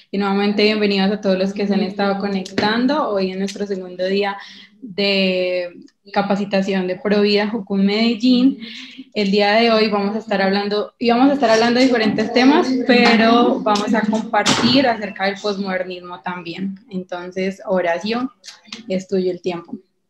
Y nuevamente bienvenidos a todos los que se han estado conectando hoy en nuestro segundo día de capacitación de Provida Jucum Medellín. El día de hoy vamos a estar hablando de diferentes temas, pero vamos a compartir acerca del posmodernismo también. Entonces, Horacio, es tuyo el tiempo.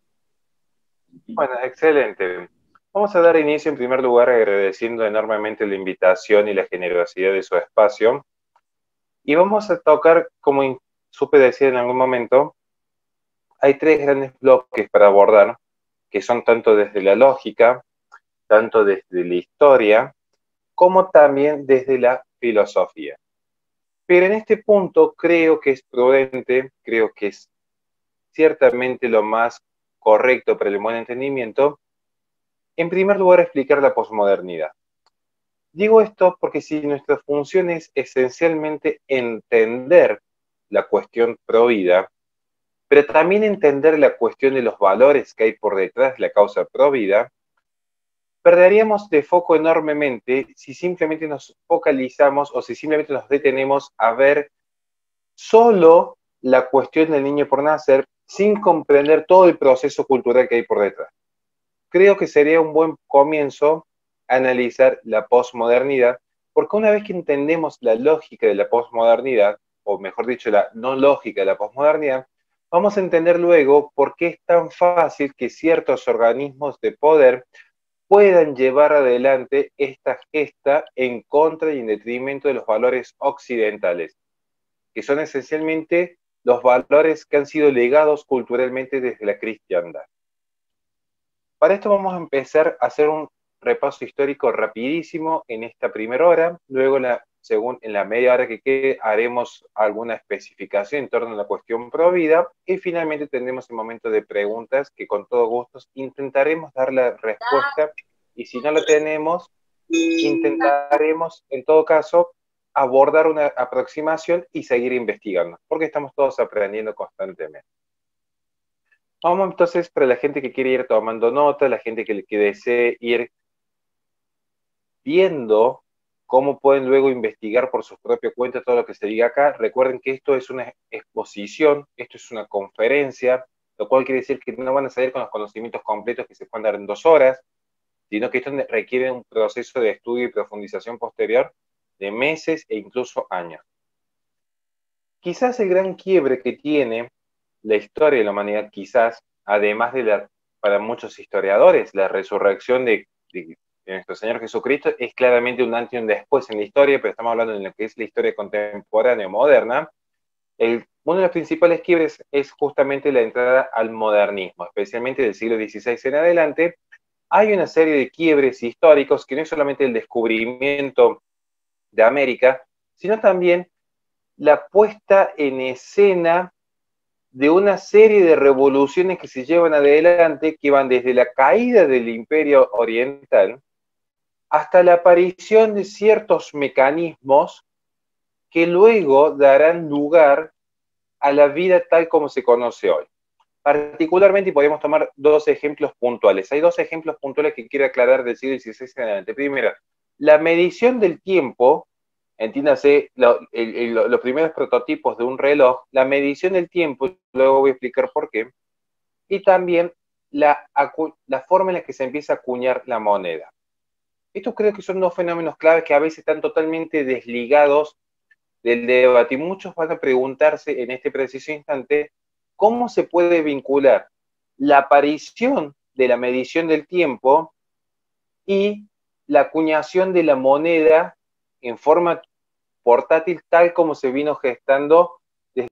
Bueno, excelente. Vamos a dar inicio en primer lugar agradeciendo enormemente la invitación y la generosidad de su espacio. Y vamos a tocar, como supe decir en algún momento, hay tres grandes bloques para abordar, que son tanto desde la lógica, tanto desde la historia, como también desde la filosofía. Pero en este punto creo que es prudente, creo que es ciertamente lo más correcto para el buen entendimiento, en primer lugar explicar la posmodernidad. Digo esto porque si nuestra función es esencialmente entender la cuestión provida, pero también entender la cuestión de los valores que hay por detrás de la causa provida, perderíamos de foco enormemente si simplemente nos focalizamos o si simplemente nos detenemos a ver solo la cuestión del niño por nacer sin comprender todo el proceso cultural que hay por detrás. Creo que sería un buen comienzo analizar la posmodernidad, porque una vez que entendemos la lógica de la posmodernidad, o mejor dicho, la no lógica de la posmodernidad, vamos a entender luego por qué es tan fácil que ciertos organismos de poder puedan llevar adelante esta gesta en contra y en detrimento de los valores occidentales, que son esencialmente los valores que han sido legados culturalmente desde la cristiandad. Para esto vamos a empezar a hacer un repaso histórico rapidísimo en esta primera hora, luego en la media hora que quede haremos alguna especificación en torno a la cuestión provida y finalmente tendremos el momento de preguntas que con todo gusto intentaremos dar la respuesta y si no la tenemos, intentaremos en todo caso abordar una aproximación y seguir investigando, porque estamos todos aprendiendo constantemente. Vamos entonces para la gente que quiere ir tomando nota, la gente que desee ir viendo cómo pueden luego investigar por su propia cuenta todo lo que se diga acá. Recuerden que esto es una exposición, esto es una conferencia, lo cual quiere decir que no van a salir con los conocimientos completos que se pueden dar en 2 horas, sino que esto requiere un proceso de estudio y profundización posterior de meses e incluso años. Quizás el gran quiebre que tiene la historia de la humanidad, quizás, además de para muchos historiadores, la resurrección de nuestro Señor Jesucristo es claramente un antes y un después en la historia, pero estamos hablando de lo que es la historia contemporánea moderna. Uno de los principales quiebres es justamente la entrada al modernismo, especialmente del siglo XVI en adelante. Hay una serie de quiebres históricos que no es solamente el descubrimiento de América, sino también la puesta en escena de una serie de revoluciones que se llevan adelante, que van desde la caída del Imperio Oriental hasta la aparición de ciertos mecanismos que luego darán lugar a la vida tal como se conoce hoy. Particularmente, y podemos tomar 2 ejemplos puntuales. Hay 2 ejemplos puntuales que quiero aclarar del siglo XVI en adelante. Primero, la medición del tiempo, entiéndase, los primeros prototipos de un reloj, la medición del tiempo, luego voy a explicar por qué, y también la forma en la que se empieza a acuñar la moneda. Estos creo que son 2 fenómenos claves que a veces están totalmente desligados del debate y muchos van a preguntarse en este preciso instante cómo se puede vincular la aparición de la medición del tiempo y la acuñación de la moneda en forma portátil tal como se vino gestando desde...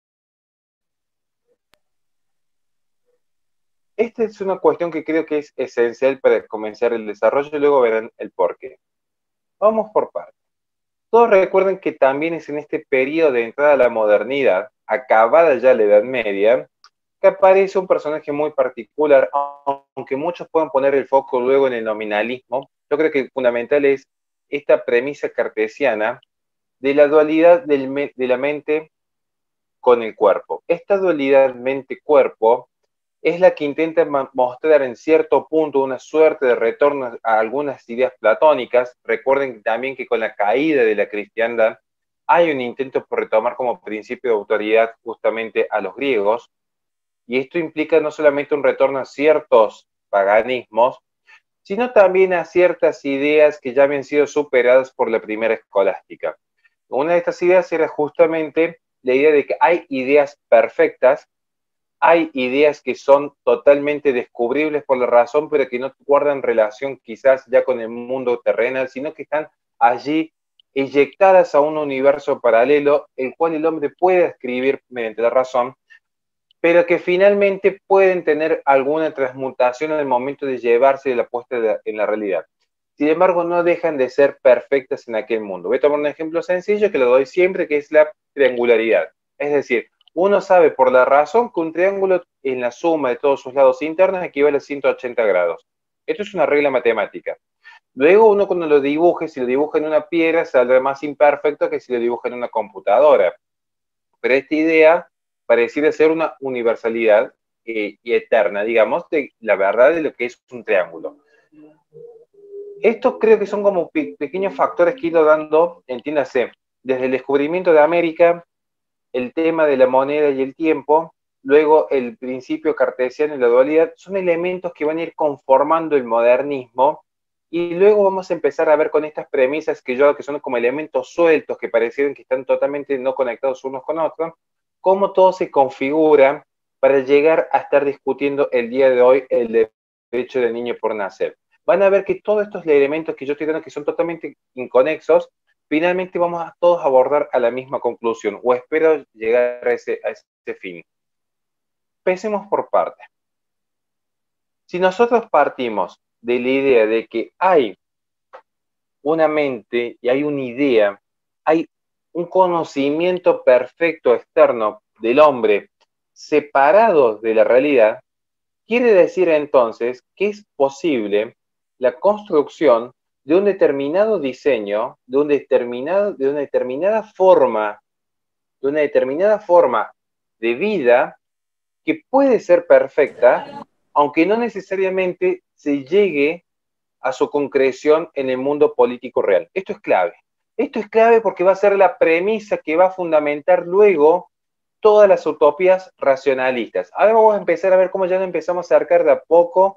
Esta es una cuestión que creo que es esencial para comenzar el desarrollo y luego verán el porqué. Vamos por partes. Todos recuerden que también es en este periodo de entrada a la modernidad, acabada ya la Edad Media, que aparece un personaje muy particular, aunque muchos puedan poner el foco luego en el nominalismo. Yo creo que fundamental es esta premisa cartesiana de la dualidad de la mente con el cuerpo. Esta dualidad mente-cuerpo es la que intenta mostrar en cierto punto una suerte de retorno a algunas ideas platónicas. Recuerden también que con la caída de la cristiandad, hay un intento por retomar como principio de autoridad justamente a los griegos, y esto implica no solamente un retorno a ciertos paganismos, sino también a ciertas ideas que ya habían sido superadas por la primera escolástica. Una de estas ideas era justamente la idea de que hay ideas perfectas, hay ideas que son totalmente descubribles por la razón, pero que no guardan relación quizás ya con el mundo terrenal, sino que están allí eyectadas a un universo paralelo, el cual el hombre puede escribir mediante la razón, pero que finalmente pueden tener alguna transmutación en el momento de llevarse de la puesta en la realidad. Sin embargo, no dejan de ser perfectas en aquel mundo. Voy a tomar un ejemplo sencillo que lo doy siempre, que es la triangularidad. Es decir, uno sabe por la razón que un triángulo en la suma de todos sus lados internos equivale a 180 grados. Esto es una regla matemática. Luego uno cuando lo dibuje, si lo dibuja en una piedra, saldrá más imperfecto que si lo dibuja en una computadora. Pero esta idea pareciera ser una universalidad y eterna, digamos, de la verdad de lo que es un triángulo. Estos creo que son como pequeños factores que he ido dando, entiéndase, desde el descubrimiento de América, el tema de la moneda y el tiempo, luego el principio cartesiano y la dualidad, son elementos que van a ir conformando el modernismo, y luego vamos a empezar a ver con estas premisas que son como elementos sueltos, que parecieran que están totalmente no conectados unos con otros, cómo todo se configura para llegar a estar discutiendo el día de hoy el derecho del niño por nacer. Van a ver que todos estos elementos que yo estoy dando, que son totalmente inconexos, finalmente vamos a todos abordar a la misma conclusión, o espero llegar a ese fin. Pensemos por parte. Si nosotros partimos de la idea de que hay una mente y hay una idea, hay un conocimiento perfecto externo del hombre separado de la realidad, quiere decir entonces que es posible la construcción de un determinado diseño, de una determinada forma de vida que puede ser perfecta, aunque no necesariamente se llegue a su concreción en el mundo político real. Esto es clave. Esto es clave porque va a ser la premisa que va a fundamentar luego todas las utopías racionalistas. Ahora vamos a empezar a ver cómo ya nos empezamos a acercar de a poco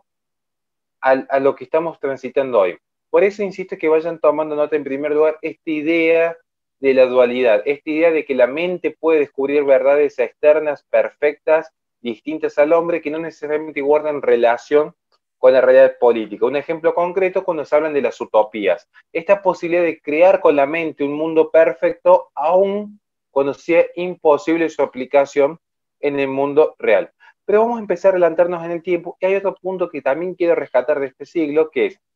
a lo que estamos transitando hoy. Por eso insisto que vayan tomando nota en primer lugar esta idea de la dualidad, esta idea de que la mente puede descubrir verdades externas, perfectas, distintas al hombre, que no necesariamente guardan relación con la realidad política. Un ejemplo concreto cuando se hablan de las utopías. Esta posibilidad de crear con la mente un mundo perfecto, aún cuando sea imposible su aplicación en el mundo real. Pero vamos a empezar a adelantarnos en el tiempo, y hay otro punto que también quiero rescatar de este siglo, que es,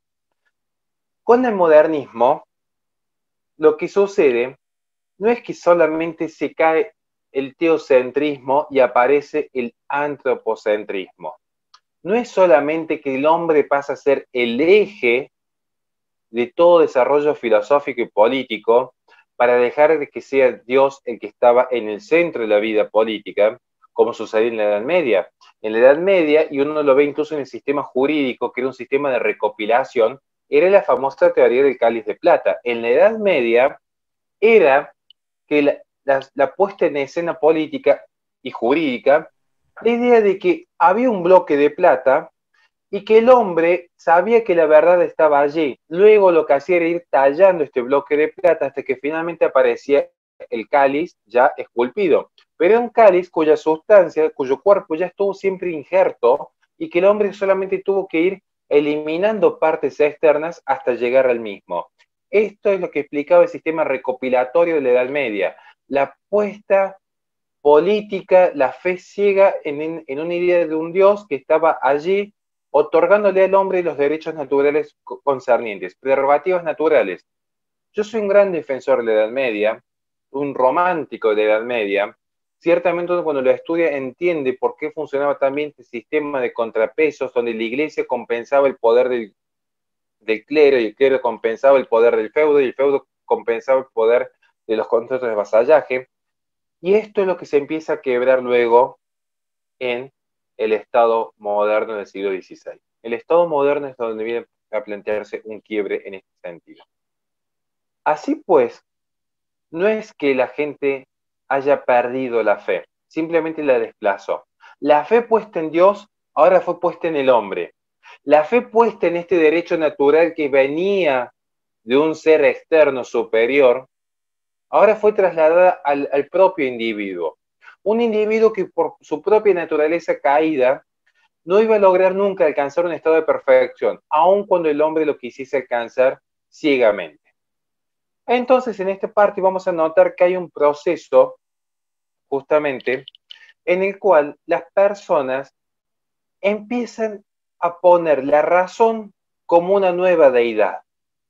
con el modernismo, lo que sucede no es que solamente se cae el teocentrismo y aparece el antropocentrismo. No es solamente que el hombre pasa a ser el eje de todo desarrollo filosófico y político para dejar de que sea Dios el que estaba en el centro de la vida política, como sucedió en la Edad Media. En la Edad Media, y uno lo ve incluso en el sistema jurídico, que era un sistema de recopilación, era la famosa teoría del cáliz de plata. En la Edad Media era que la puesta en escena política y jurídica, la idea de que había un bloque de plata y que el hombre sabía que la verdad estaba allí. Luego lo que hacía era ir tallando este bloque de plata hasta que finalmente aparecía el cáliz ya esculpido. Pero era un cáliz cuya sustancia, cuyo cuerpo ya estuvo siempre injerto, y que el hombre solamente tuvo que ir eliminando partes externas hasta llegar al mismo. Esto es lo que explicaba el sistema recopilatorio de la Edad Media. La puesta política, la fe ciega en una idea de un Dios que estaba allí otorgándole al hombre los derechos naturales concernientes, prerrogativas naturales. Yo soy un gran defensor de la Edad Media, un romántico de la Edad Media. Ciertamente uno cuando lo estudia entiende por qué funcionaba también este sistema de contrapesos, donde la iglesia compensaba el poder del clero, y el clero compensaba el poder del feudo, y el feudo compensaba el poder de los contratos de vasallaje. Y esto es lo que se empieza a quebrar luego en el Estado moderno del siglo XVI. El Estado moderno es donde viene a plantearse un quiebre en este sentido. Así pues, no es que la gente haya perdido la fe, simplemente la desplazó. La fe puesta en Dios ahora fue puesta en el hombre. La fe puesta en este derecho natural que venía de un ser externo superior, ahora fue trasladada al propio individuo. Un individuo que por su propia naturaleza caída no iba a lograr nunca alcanzar un estado de perfección, aun cuando el hombre lo quisiese alcanzar ciegamente. Entonces, en esta parte vamos a notar que hay un proceso, justamente, en el cual las personas empiezan a poner la razón como una nueva deidad.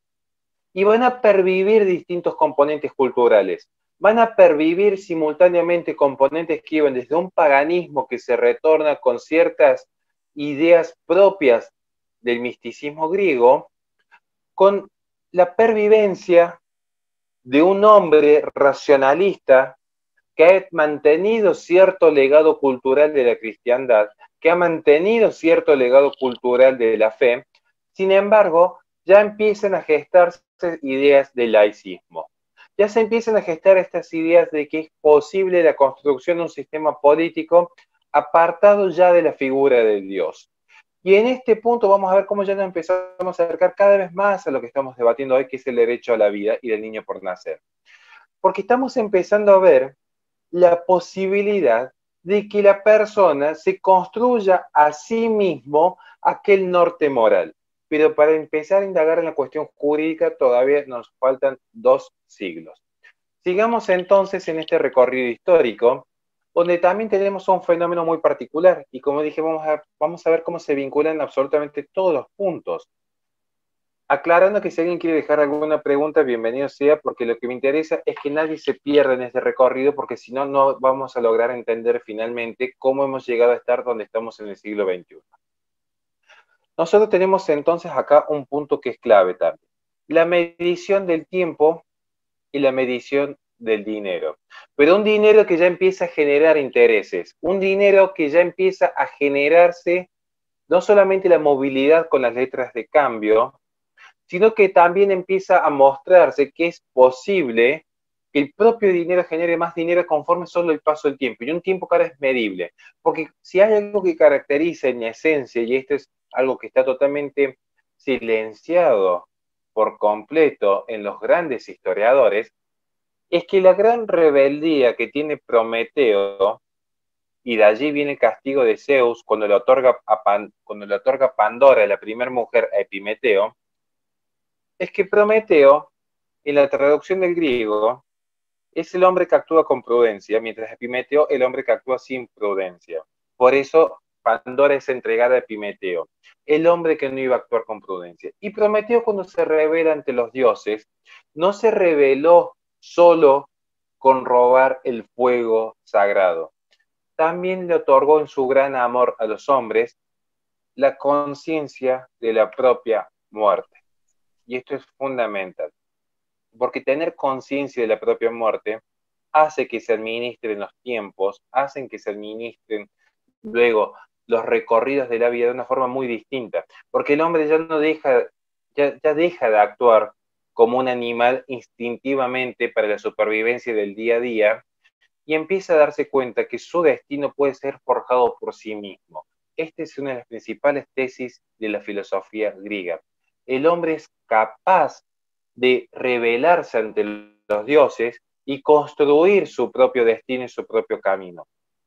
Y van a pervivir distintos componentes culturales. Van a pervivir simultáneamente componentes que iban desde un paganismo que se retorna con ciertas ideas propias del misticismo griego, con la pervivencia de un hombre racionalista que ha mantenido cierto legado cultural de la cristiandad, que ha mantenido cierto legado cultural de la fe. Sin embargo, ya empiezan a gestarse ideas del laicismo. Ya se empiezan a gestar estas ideas de que es posible la construcción de un sistema político apartado ya de la figura de Dios. Y en este punto vamos a ver cómo ya nos empezamos a acercar cada vez más a lo que estamos debatiendo hoy, que es el derecho a la vida y del niño por nacer. Porque estamos empezando a ver la posibilidad de que la persona se construya a sí mismo aquel norte moral. Pero para empezar a indagar en la cuestión jurídica todavía nos faltan 2 siglos. Sigamos entonces en este recorrido histórico, donde también tenemos un fenómeno muy particular, y como dije, vamos a ver cómo se vinculan absolutamente todos los puntos. Aclarando que si alguien quiere dejar alguna pregunta, bienvenido sea, porque lo que me interesa es que nadie se pierda en este recorrido, porque si no, no vamos a lograr entender finalmente cómo hemos llegado a estar donde estamos en el siglo XXI. Nosotros tenemos entonces acá un punto que es clave también. La medición del tiempo y la medición del dinero. Pero un dinero que ya empieza a generar intereses, un dinero que ya empieza a generarse no solamente la movilidad con las letras de cambio, sino que también empieza a mostrarse que es posible que el propio dinero genere más dinero conforme solo el paso del tiempo, y un tiempo que ahora es medible. Porque si hay algo que caracteriza en esencia, y esto es algo que está totalmente silenciado por completo en los grandes historiadores, es que la gran rebeldía que tiene Prometeo, y de allí viene el castigo de Zeus cuando le otorga Pandora, la primera mujer, a Epimeteo, es que Prometeo, en la traducción del griego, es el hombre que actúa con prudencia, mientras Epimeteo, el hombre que actúa sin prudencia. Por eso Pandora es entregada a Epimeteo, el hombre que no iba a actuar con prudencia. Y Prometeo, cuando se revela ante los dioses, no se reveló solo con robar el fuego sagrado. También le otorgó en su gran amor a los hombres la conciencia de la propia muerte. Y esto es fundamental, porque tener conciencia de la propia muerte hace que se administren los tiempos, hacen que se administren luego los recorridos de la vida de una forma muy distinta, porque el hombre ya no deja, ya deja de actuar como un animal instintivamente para la supervivencia del día a día, y empieza a darse cuenta que su destino puede ser forjado por sí mismo. Esta es una de las principales tesis de la filosofía griega. El hombre es capaz de rebelarse ante los dioses y construir su propio destino y su propio camino.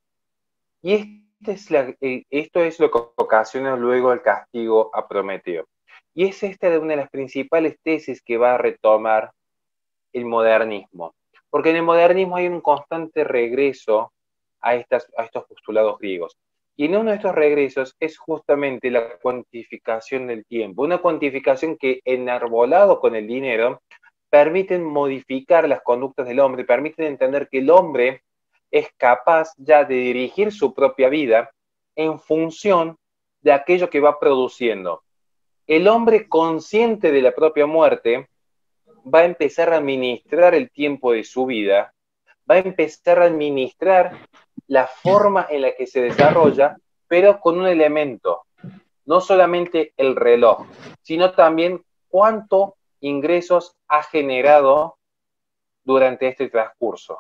Y esto es lo que ocasiona luego el castigo a Prometeo. Y es esta una de las principales tesis que va a retomar el modernismo. Porque en el modernismo hay un constante regreso a estos postulados griegos. Y en uno de estos regresos es justamente la cuantificación del tiempo. Una cuantificación que, enarbolado con el dinero, permiten modificar las conductas del hombre, permiten entender que el hombre es capaz ya de dirigir su propia vida en función de aquello que va produciendo. El hombre consciente de la propia muerte va a empezar a administrar el tiempo de su vida, va a empezar a administrar la forma en la que se desarrolla, pero con un elemento, no solamente el reloj, sino también cuánto ingresos ha generado durante este transcurso.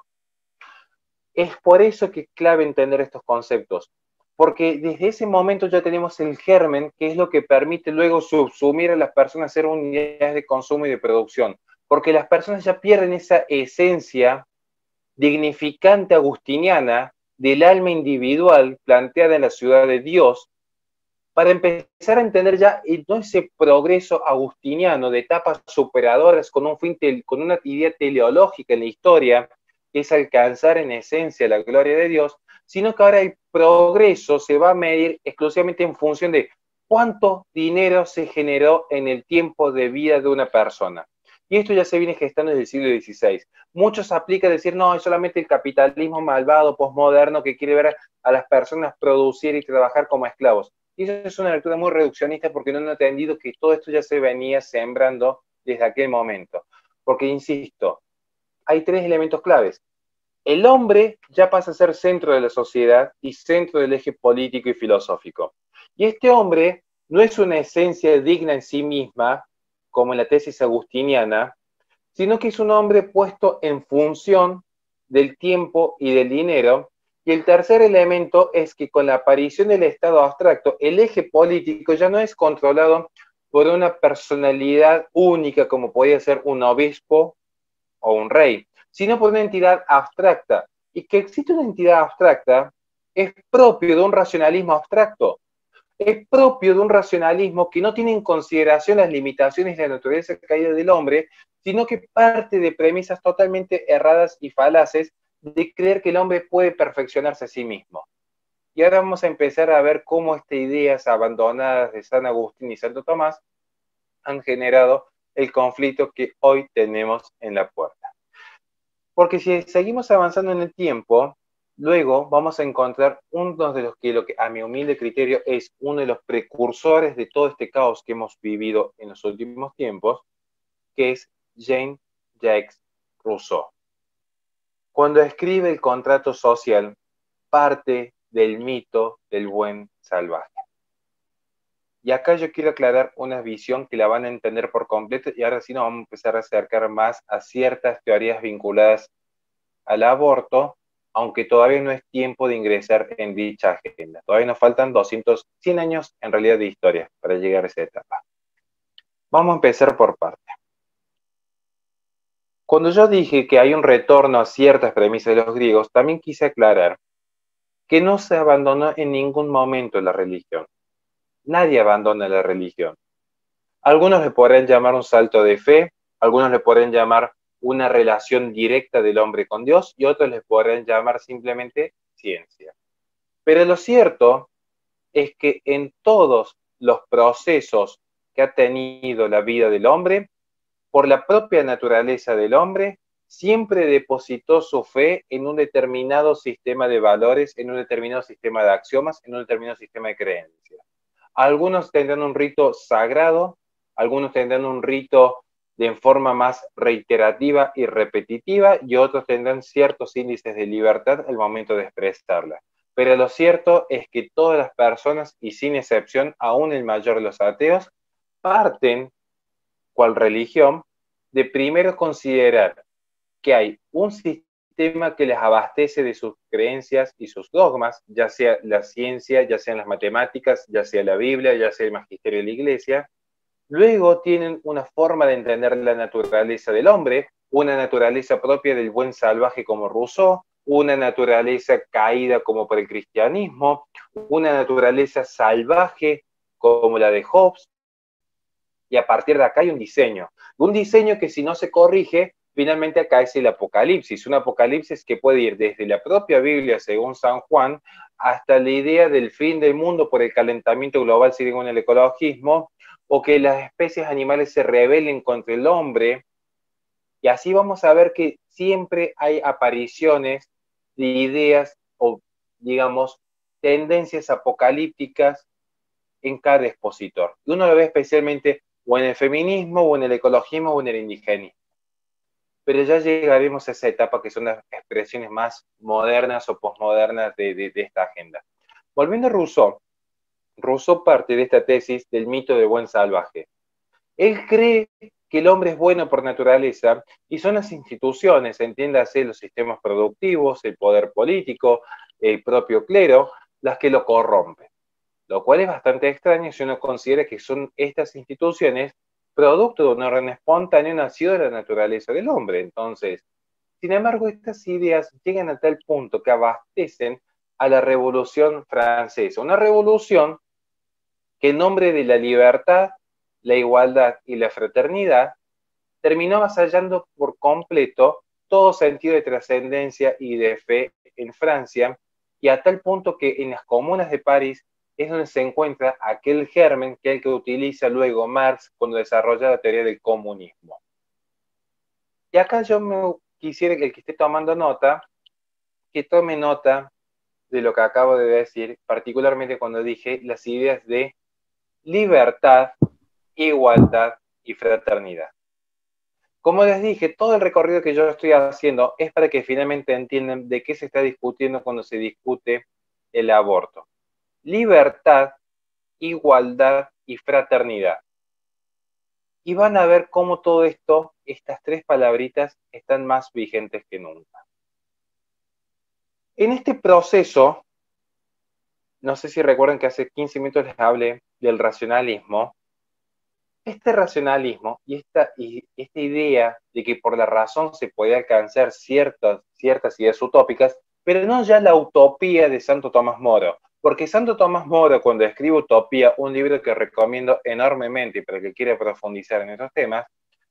Es por eso que es clave entender estos conceptos, porque desde ese momento ya tenemos el germen, que es lo que permite luego subsumir a las personas a ser unidades de consumo y de producción, porque las personas ya pierden esa esencia dignificante agustiniana del alma individual planteada en la ciudad de Dios, para empezar a entender ya no ese progreso agustiniano de etapas superadoras con con una idea teleológica en la historia, que es alcanzar en esencia la gloria de Dios, sino que ahora el progreso se va a medir exclusivamente en función de cuánto dinero se generó en el tiempo de vida de una persona. Y esto ya se viene gestando desde el siglo XVI. Muchos aplican a decir, no, es solamente el capitalismo malvado, posmoderno, que quiere ver a las personas producir y trabajar como esclavos. Y eso es una lectura muy reduccionista porque no han entendido que todo esto ya se venía sembrando desde aquel momento. Porque, insisto, hay tres elementos claves. El hombre ya pasa a ser centro de la sociedad y centro del eje político y filosófico. Y este hombre no es una esencia digna en sí misma, como en la tesis agustiniana, sino que es un hombre puesto en función del tiempo y del dinero. Y el tercer elemento es que con la aparición del Estado abstracto, el eje político ya no es controlado por una personalidad única como podía ser un obispo o un rey, sino por una entidad abstracta. Y que existe una entidad abstracta es propio de un racionalismo abstracto, es propio de un racionalismo que no tiene en consideración las limitaciones de la naturaleza caída del hombre, sino que parte de premisas totalmente erradas y falaces de creer que el hombre puede perfeccionarse a sí mismo. Y ahora vamos a empezar a ver cómo estas ideas abandonadas de San Agustín y Santo Tomás han generado el conflicto que hoy tenemos en la puerta. Porque si seguimos avanzando en el tiempo, luego vamos a encontrar uno de lo que a mi humilde criterio es uno de los precursores de todo este caos que hemos vivido en los últimos tiempos, que es Jean-Jacques Rousseau. Cuando escribe el contrato social, parte del mito del buen salvaje. Y acá yo quiero aclarar una visión que la van a entender por completo y ahora sí nos vamos a empezar a acercar más a ciertas teorías vinculadas al aborto, aunque todavía no es tiempo de ingresar en dicha agenda. Todavía nos faltan 100 años en realidad de historia para llegar a esa etapa. Vamos a empezar por parte. Cuando yo dije que hay un retorno a ciertas premisas de los griegos, también quise aclarar que no se abandonó en ningún momento la religión. Nadie abandona la religión. Algunos le podrán llamar un salto de fe, algunos le podrán llamar una relación directa del hombre con Dios y otros le podrán llamar simplemente ciencia. Pero lo cierto es que en todos los procesos que ha tenido la vida del hombre, por la propia naturaleza del hombre, siempre depositó su fe en un determinado sistema de valores, en un determinado sistema de axiomas, en un determinado sistema de creencias. Algunos tendrán un rito sagrado, algunos tendrán un rito de forma más reiterativa y repetitiva, y otros tendrán ciertos índices de libertad al momento de expresarla. Pero lo cierto es que todas las personas, y sin excepción, aún el mayor de los ateos, parten, cual religión, de primero considerar que hay un sistema que les abastece de sus creencias y sus dogmas, ya sea la ciencia, ya sean las matemáticas, ya sea la Biblia, ya sea el magisterio de la iglesia. Luego tienen una forma de entender la naturaleza del hombre, una naturaleza propia del buen salvaje como Rousseau, una naturaleza caída como por el cristianismo, una naturaleza salvaje como la de Hobbes, y a partir de acá hay un diseño que si no se corrige, finalmente acá es el apocalipsis, un apocalipsis que puede ir desde la propia Biblia según San Juan hasta la idea del fin del mundo por el calentamiento global según el ecologismo, o que las especies animales se rebelen contra el hombre, y así vamos a ver que siempre hay apariciones de ideas o, digamos, tendencias apocalípticas en cada expositor. Y uno lo ve especialmente o en el feminismo, o en el ecologismo, o en el indigenismo. Pero ya llegaremos a esa etapa que son las expresiones más modernas o posmodernas de esta agenda. Volviendo a Rousseau, Rousseau parte de esta tesis del mito del buen salvaje. Él cree que el hombre es bueno por naturaleza, y son las instituciones, entiéndase, los sistemas productivos, el poder político, el propio clero, las que lo corrompen. Lo cual es bastante extraño si uno considera que son estas instituciones producto de un orden espontáneo nacido de la naturaleza del hombre. Entonces, sin embargo, estas ideas llegan a tal punto que abastecen a la Revolución Francesa, una revolución que en nombre de la libertad, la igualdad y la fraternidad terminó avasallando por completo todo sentido de trascendencia y de fe en Francia, y a tal punto que en las comunas de París es donde se encuentra aquel germen que es el que utiliza luego Marx cuando desarrolla la teoría del comunismo. Y acá yo me quisiera que el que esté tomando nota, que tome nota de lo que acabo de decir, particularmente cuando dije las ideas de libertad, igualdad y fraternidad. Como les dije, todo el recorrido que yo estoy haciendo es para que finalmente entiendan de qué se está discutiendo cuando se discute el aborto. Libertad, igualdad y fraternidad. Y van a ver cómo todo esto, estas tres palabritas, están más vigentes que nunca. En este proceso, no sé si recuerdan que hace 15 minutos les hablé del racionalismo. Este racionalismo y esta idea de que por la razón se puede alcanzar ciertas ideas utópicas, pero no ya la utopía de Santo Tomás Moro, porque Santo Tomás Moro, cuando escribe Utopía, un libro que recomiendo enormemente para el que quiera profundizar en estos temas,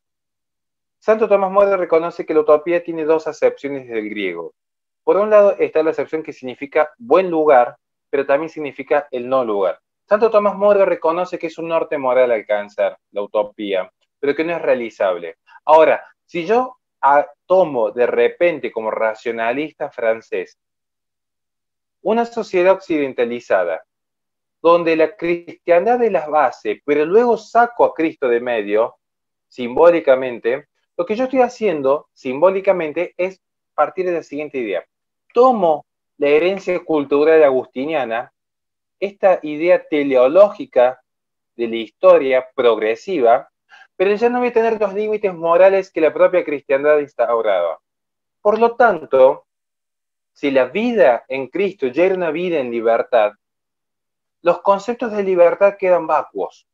Santo Tomás Moro reconoce que la utopía tiene dos acepciones del griego. Por un lado está la acepción que significa buen lugar, pero también significa el no lugar. Santo Tomás Moro reconoce que es un norte moral alcanzar la utopía, pero que no es realizable. Ahora, si yo tomo de repente como racionalista francés una sociedad occidentalizada, donde la cristiandad es la base, pero luego saco a Cristo de medio, simbólicamente, lo que yo estoy haciendo simbólicamente es partir de la siguiente idea. Tomo la herencia cultural agustiniana, esta idea teleológica de la historia progresiva, pero ya no voy a tener los límites morales que la propia cristiandad instauraba. Por lo tanto, si la vida en Cristo ya era una vida en libertad, los conceptos de libertad quedan vacuos.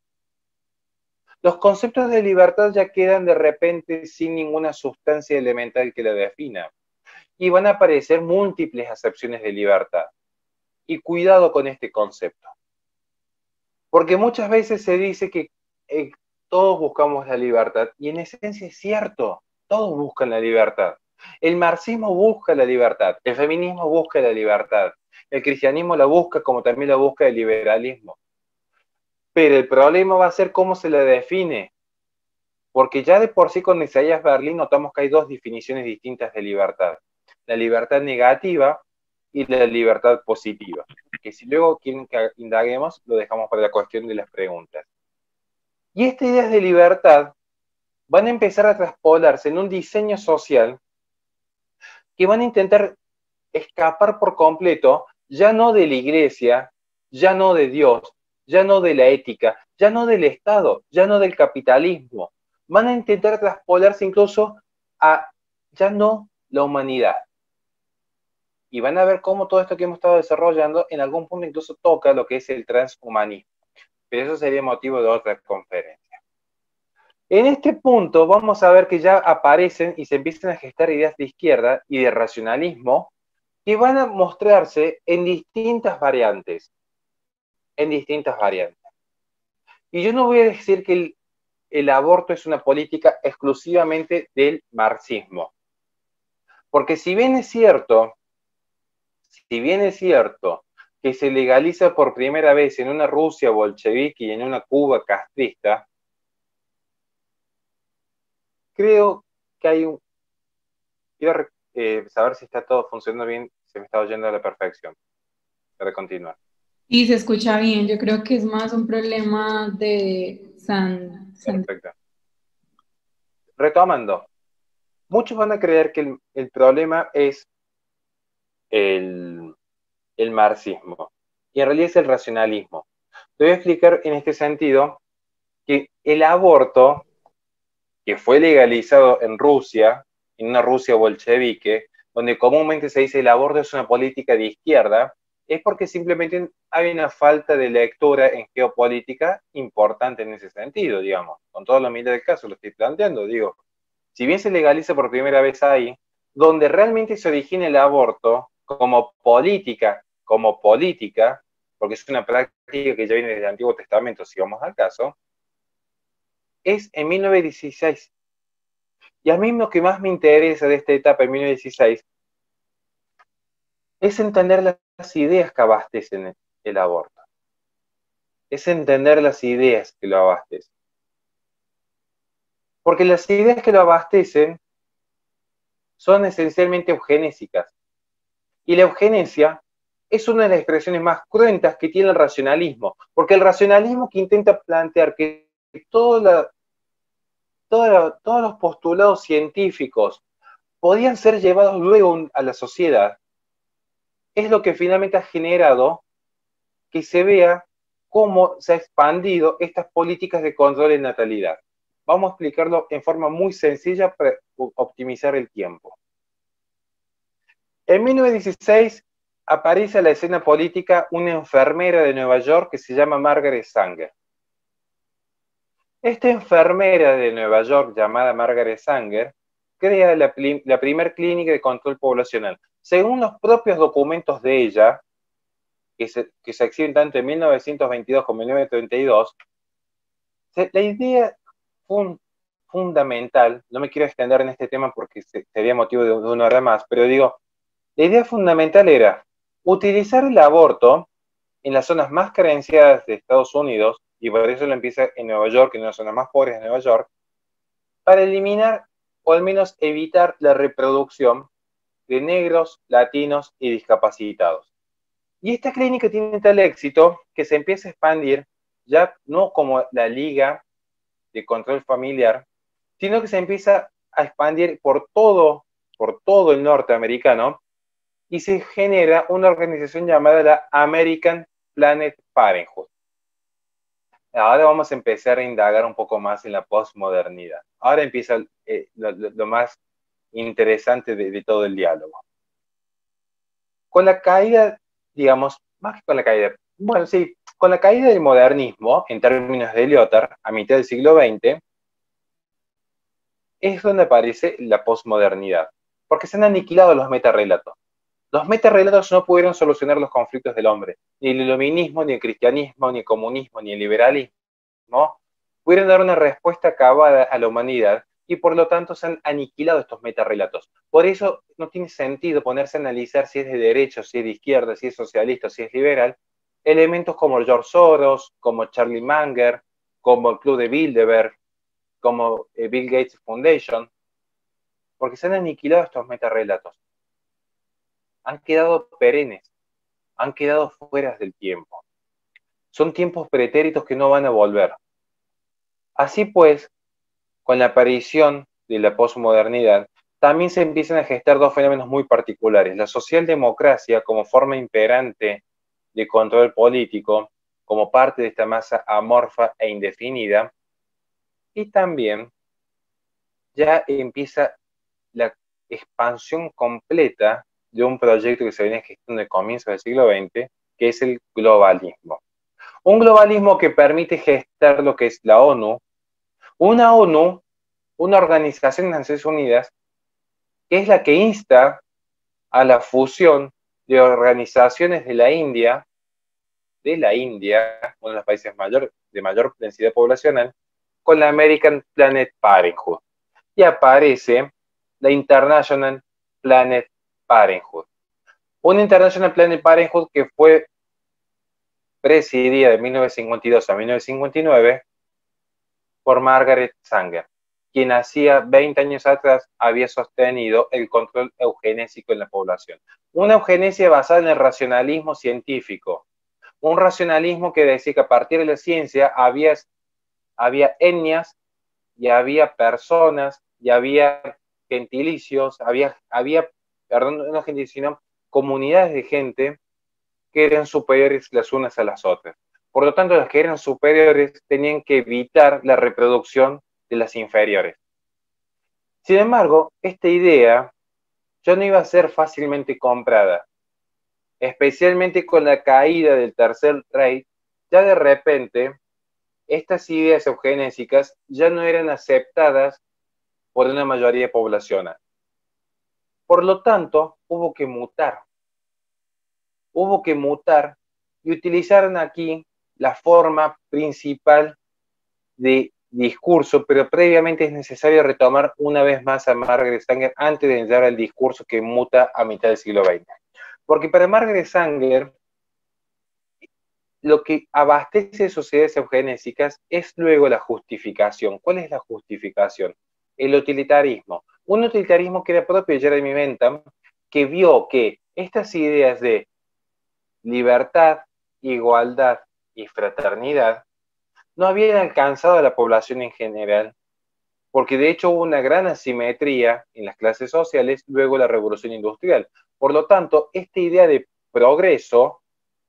Los conceptos de libertad ya quedan de repente sin ninguna sustancia elemental que la defina. Y van a aparecer múltiples acepciones de libertad. Y cuidado con este concepto. Porque muchas veces se dice que todos buscamos la libertad. Y en esencia es cierto, todos buscan la libertad. El marxismo busca la libertad, el feminismo busca la libertad, el cristianismo la busca como también la busca el liberalismo. Pero el problema va a ser cómo se la define. Porque ya de por sí con Isaías Berlin notamos que hay dos definiciones distintas de libertad. La libertad negativa y la libertad positiva. Que si luego quieren que indaguemos, lo dejamos para la cuestión de las preguntas. Y estas ideas de libertad van a empezar a traspolarse en un diseño social que van a intentar escapar por completo, ya no de la iglesia, ya no de Dios, ya no de la ética, ya no del Estado, ya no del capitalismo. Van a intentar traspolarse incluso a ya no la humanidad. Y van a ver cómo todo esto que hemos estado desarrollando en algún punto incluso toca lo que es el transhumanismo. Pero eso sería motivo de otra conferencia. En este punto vamos a ver que ya aparecen y se empiezan a gestar ideas de izquierda y de racionalismo que van a mostrarse en distintas variantes. En distintas variantes. Y yo no voy a decir que el aborto es una política exclusivamente del marxismo. Porque si bien es cierto que se legaliza por primera vez en una Rusia bolchevique y en una Cuba castrista, creo que hay un... Quiero saber si está todo funcionando bien, se me está oyendo a la perfección. Para continuar. Y se escucha bien, yo creo que es más un problema de Perfecto. Retomando, muchos van a creer que el problema es el marxismo, y en realidad es el racionalismo. Te voy a explicar en este sentido que el aborto, que fue legalizado en Rusia, en una Rusia bolchevique, donde comúnmente se dice el aborto es una política de izquierda, es porque simplemente hay una falta de lectura en geopolítica importante en ese sentido, digamos. Con toda la humildad del caso lo estoy planteando, digo. Si bien se legaliza por primera vez ahí, donde realmente se origina el aborto como política, porque es una práctica que ya viene desde el Antiguo Testamento, si vamos al caso, es en 1916. Y a mí lo que más me interesa de esta etapa en 1916 es entender las ideas que abastecen el aborto. Es entender las ideas que lo abastecen. Porque las ideas que lo abastecen son esencialmente eugenésicas. Y la eugenesia es una de las expresiones más cruentas que tiene el racionalismo. Porque el racionalismo que intenta plantear que todos los postulados científicos podían ser llevados luego a la sociedad, es lo que finalmente ha generado que se vea cómo se ha expandido estas políticas de control de natalidad. Vamos a explicarlo en forma muy sencilla para optimizar el tiempo. En 1916 aparece a la escena política una enfermera de Nueva York que se llama Margaret Sanger. Esta enfermera de Nueva York, llamada Margaret Sanger, crea la primera clínica de control poblacional. Según los propios documentos de ella, que se exhiben tanto en 1922 como en 1932, la idea fundamental, no me quiero extender en este tema porque sería motivo de una hora más, pero digo, la idea fundamental era utilizar el aborto en las zonas más carenciadas de Estados Unidos, y por eso lo empieza en Nueva York, en las zonas más pobres de Nueva York, para eliminar o al menos evitar la reproducción de negros, latinos y discapacitados. Y esta clínica tiene tal éxito que se empieza a expandir, ya no como la Liga de Control Familiar, sino que se empieza a expandir por todo el norteamericano, y se genera una organización llamada la American Planned Parenthood. Ahora vamos a empezar a indagar un poco más en la posmodernidad. Ahora empieza lo más interesante de todo el diálogo. Con la caída, digamos, más que con la caída, bueno, sí, con la caída del modernismo, en términos de Lyotard, a mitad del siglo XX, es donde aparece la posmodernidad, porque se han aniquilado los metarrelatos. Los metarrelatos no pudieron solucionar los conflictos del hombre. Ni el iluminismo, ni el cristianismo, ni el comunismo, ni el liberalismo pudieron dar una respuesta acabada a la humanidad, y por lo tanto se han aniquilado estos metarrelatos. Por eso no tiene sentido ponerse a analizar si es de derecha, si es de izquierda, si es socialista, si es liberal, elementos como George Soros, como Charlie Munger, como el Club de Bilderberg, como Bill Gates Foundation, porque se han aniquilado estos metarrelatos. Han quedado perennes, han quedado fuera del tiempo. Son tiempos pretéritos que no van a volver. Así pues, con la aparición de la posmodernidad, también se empiezan a gestar dos fenómenos muy particulares. La socialdemocracia como forma imperante de control político, como parte de esta masa amorfa e indefinida, y también ya empieza la expansión completa de un proyecto que se viene gestando en el comienzo del siglo XX, que es el globalismo. Un globalismo que permite gestar lo que es la ONU, una ONU, una organización de Naciones Unidas, que es la que insta a la fusión de organizaciones de la India, uno de los países de mayor densidad poblacional, con la American Planned Parenthood. Y aparece la International Planned Parenthood. Una International Planned Parenthood que fue presidida de 1952 a 1959 por Margaret Sanger, quien hacía 20 años atrás había sostenido el control eugenésico en la población. Una eugenesia basada en el racionalismo científico, un racionalismo que decía que a partir de la ciencia había etnias y había personas y había gentilicios, no gentilicios, sino comunidades de gente que eran superiores las unas a las otras. Por lo tanto, las que eran superiores tenían que evitar la reproducción de las inferiores. Sin embargo, esta idea ya no iba a ser fácilmente comprada, especialmente con la caída del Tercer Reich. Ya de repente, estas ideas eugenésicas ya no eran aceptadas por una mayoría poblacional. Por lo tanto, hubo que mutar. Hubo que mutar y utilizaron aquí la forma principal de discurso, pero previamente es necesario retomar una vez más a Margaret Sanger antes de entrar al discurso que muta a mitad del siglo XX. Porque para Margaret Sanger, lo que abastece sociedades eugenésicas es luego la justificación. ¿Cuál es la justificación? El utilitarismo. Un utilitarismo que era propio de Jeremy Bentham, que vio que estas ideas de libertad, igualdad y fraternidad no habían alcanzado a la población en general, porque de hecho hubo una gran asimetría en las clases sociales luego de la revolución industrial. Por lo tanto, esta idea de progreso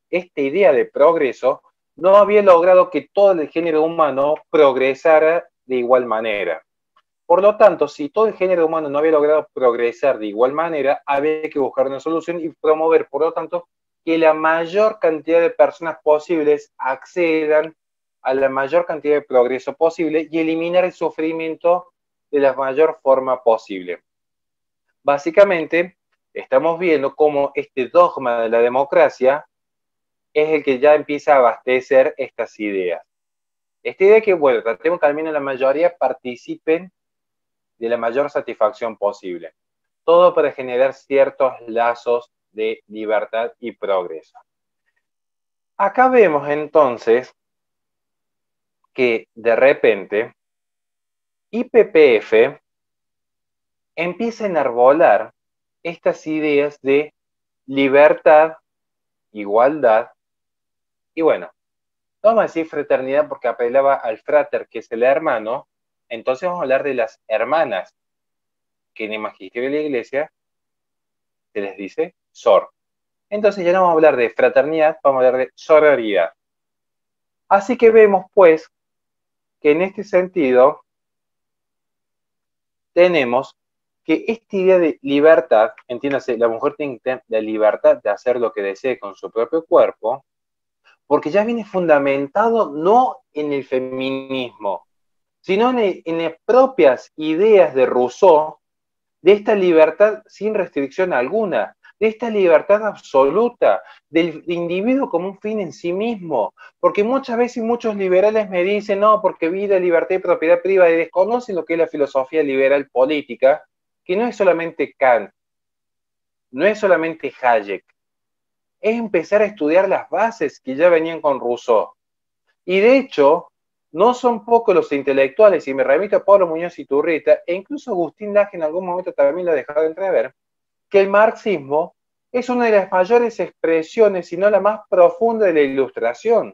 no había logrado que todo el género humano progresara de igual manera. Por lo tanto, si todo el género humano no había logrado progresar de igual manera, había que buscar una solución y promover, por lo tanto, que la mayor cantidad de personas posibles accedan a la mayor cantidad de progreso posible y eliminar el sufrimiento de la mayor forma posible. Básicamente, estamos viendo cómo este dogma de la democracia es el que ya empieza a abastecer estas ideas. Esta idea que, bueno, tratemos que al menos la mayoría participen de la mayor satisfacción posible. Todo para generar ciertos lazos de libertad y progreso. Acá vemos entonces que de repente IPPF empieza a enarbolar estas ideas de libertad, igualdad y bueno, vamos a decir fraternidad porque apelaba al frater, que es el hermano. Entonces vamos a hablar de las hermanas, que en el magisterio de la iglesia se les dice sor. Entonces ya no vamos a hablar de fraternidad, vamos a hablar de sororidad. Así que vemos pues que en este sentido tenemos que esta idea de libertad, entiéndase, la mujer tiene la libertad de hacer lo que desee con su propio cuerpo, porque ya viene fundamentado no en el feminismo, sino en las propias ideas de Rousseau, de esta libertad sin restricción alguna, de esta libertad absoluta, del individuo como un fin en sí mismo. Porque muchas veces muchos liberales me dicen, no, porque vida, libertad y propiedad privada, y desconocen lo que es la filosofía liberal política, que no es solamente Kant, no es solamente Hayek, es empezar a estudiar las bases que ya venían con Rousseau. Y de hecho, no son pocos los intelectuales, y me remito a Pablo Muñoz Iturrieta, e incluso Agustín Laje en algún momento también lo ha dejado de entrever, que el marxismo es una de las mayores expresiones, si no la más profunda de la Ilustración.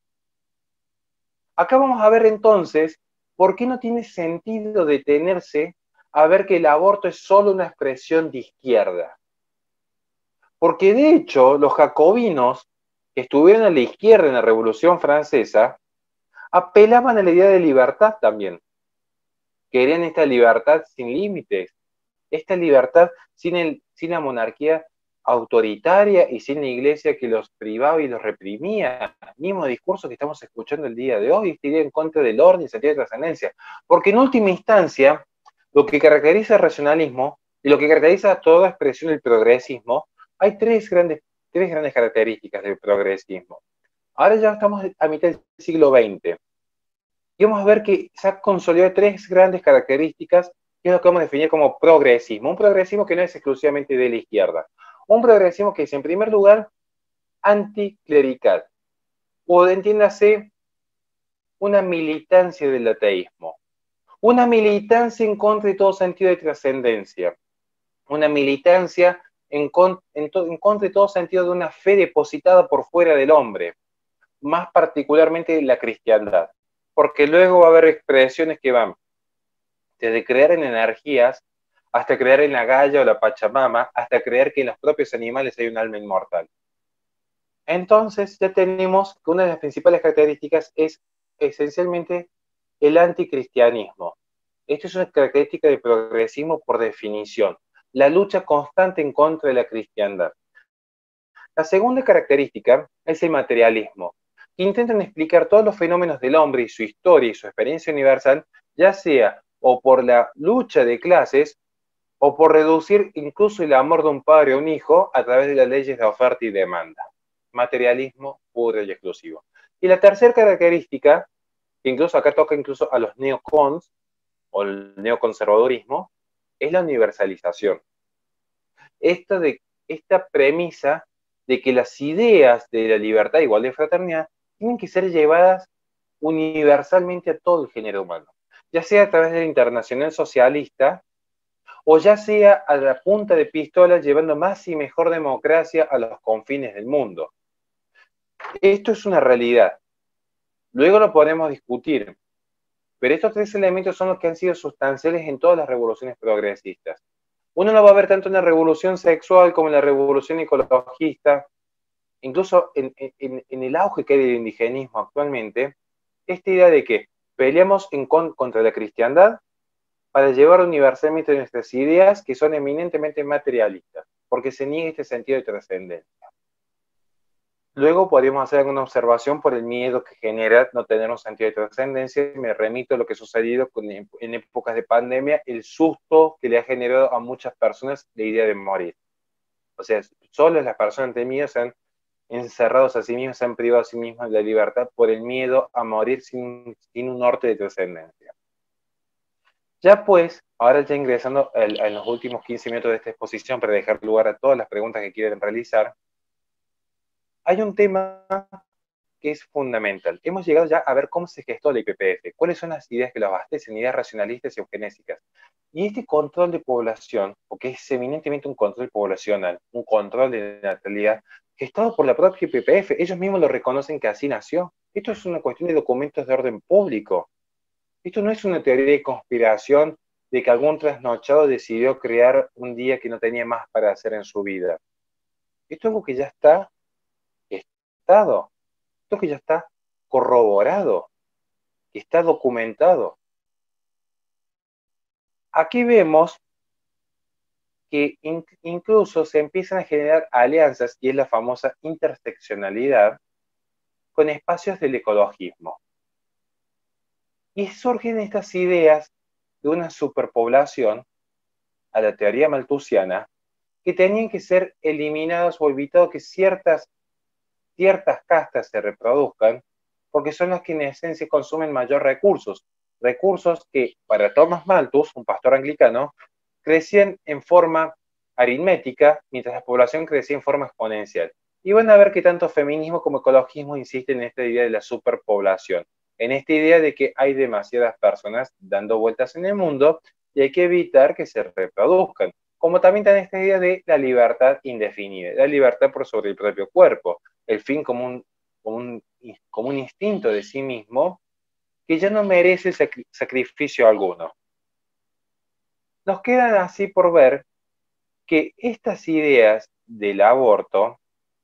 Acá vamos a ver entonces por qué no tiene sentido detenerse a ver que el aborto es solo una expresión de izquierda. Porque de hecho, los jacobinos que estuvieron a la izquierda en la Revolución Francesa apelaban a la idea de libertad también. Querían esta libertad sin límites, esta libertad sin la monarquía autoritaria y sin la iglesia que los privaba y los reprimía. Mismo discurso que estamos escuchando el día de hoy, esta idea en contra del orden y sentido de trascendencia. Porque en última instancia, lo que caracteriza el racionalismo y lo que caracteriza toda expresión del progresismo, hay tres grandes características del progresismo. Ahora ya estamos a mitad del siglo XX. Y vamos a ver que se ha consolidado tres grandes características, que es lo que vamos a definir como progresismo. Un progresismo que no es exclusivamente de la izquierda. Un progresismo que es, en primer lugar, anticlerical. O entiéndase, una militancia del ateísmo. Una militancia en contra de todo sentido de trascendencia. Una militancia en contra de todo sentido de una fe depositada por fuera del hombre. Más particularmente la cristiandad. Porque luego va a haber expresiones que van desde creer en energías, hasta creer en la Gaia o la Pachamama, hasta creer que en los propios animales hay un alma inmortal. Entonces ya tenemos que una de las principales características es esencialmente el anticristianismo. Esto es una característica del progresismo por definición, la lucha constante en contra de la cristiandad. La segunda característica es el materialismo, que intentan explicar todos los fenómenos del hombre y su historia y su experiencia universal, ya sea o por la lucha de clases o por reducir incluso el amor de un padre a un hijo a través de las leyes de oferta y demanda. Materialismo puro y exclusivo. Y la tercera característica, que incluso acá toca incluso a los neocons o el neoconservadurismo, es la universalización. Esta premisa de que las ideas de la libertad, igualdad y fraternidad tienen que ser llevadas universalmente a todo el género humano, ya sea a través de la Internacional Socialista o ya sea a la punta de pistola llevando más y mejor democracia a los confines del mundo. Esto es una realidad. Luego lo podemos discutir, pero estos tres elementos son los que han sido sustanciales en todas las revoluciones progresistas. Uno no va a ver tanto en la revolución sexual como en la revolución ecologista, incluso en el auge que hay del indigenismo actualmente, esta idea de que peleamos contra la cristiandad para llevar universalmente nuestras ideas que son eminentemente materialistas, porque se niega este sentido de trascendencia. Luego podríamos hacer alguna observación por el miedo que genera no tener un sentido de trascendencia. Me remito a lo que ha sucedido en épocas de pandemia, el susto que le ha generado a muchas personas la idea de morir. O sea, solo las personas temidas se han encerrado a sí mismos, se han privado a sí mismos de la libertad por el miedo a morir sin un norte de trascendencia. Ya pues, ahora ya ingresando en los últimos 15 minutos de esta exposición para dejar lugar a todas las preguntas que quieren realizar, hay un tema que es fundamental. Hemos llegado ya a ver cómo se gestó la IPPF, cuáles son las ideas que lo abastecen, ideas racionalistas y eugenésicas. Y este control de población, porque es eminentemente un control poblacional, un control de natalidad, gestado por la propia IPPF, ellos mismos lo reconocen que así nació. Esto es una cuestión de documentos de orden público. Esto no es una teoría de conspiración de que algún trasnochado decidió crear un día que no tenía más para hacer en su vida. Esto es algo que ya está estado, esto que ya está corroborado, que está documentado. Aquí vemos que incluso se empiezan a generar alianzas, y es la famosa interseccionalidad, con espacios del ecologismo. Y surgen estas ideas de una superpoblación, a la teoría malthusiana, que tenían que ser eliminadas o evitado que ciertas castas se reproduzcan, porque son las que en esencia consumen mayor recursos que para Thomas Malthus, un pastor anglicano, crecían en forma aritmética, mientras la población crecía en forma exponencial. Y van a ver que tanto feminismo como ecologismo insisten en esta idea de la superpoblación, en esta idea de que hay demasiadas personas dando vueltas en el mundo y hay que evitar que se reproduzcan. Como también está esta idea de la libertad indefinida, la libertad por sobre el propio cuerpo, el fin como un instinto de sí mismo que ya no merece sacrificio alguno. Nos quedan así por ver que estas ideas del aborto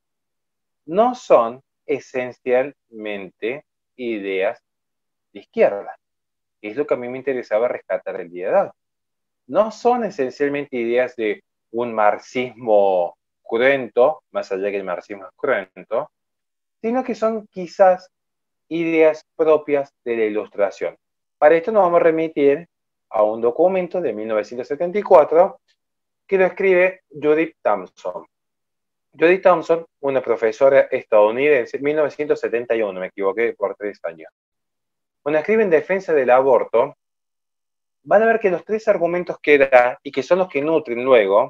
no son esencialmente ideas de izquierda. Es lo que a mí me interesaba rescatar el día de hoy. No son esencialmente ideas de un marxismo cruento, más allá que el marxismo es cruento, sino que son quizás ideas propias de la Ilustración. Para esto nos vamos a remitir a un documento de 1974 que lo escribe Judith Thompson. Judith Thompson, una profesora estadounidense, 1971, me equivoqué por 3 años. Cuando escribe en defensa del aborto, van a ver que los 3 argumentos que da y que son los que nutren luego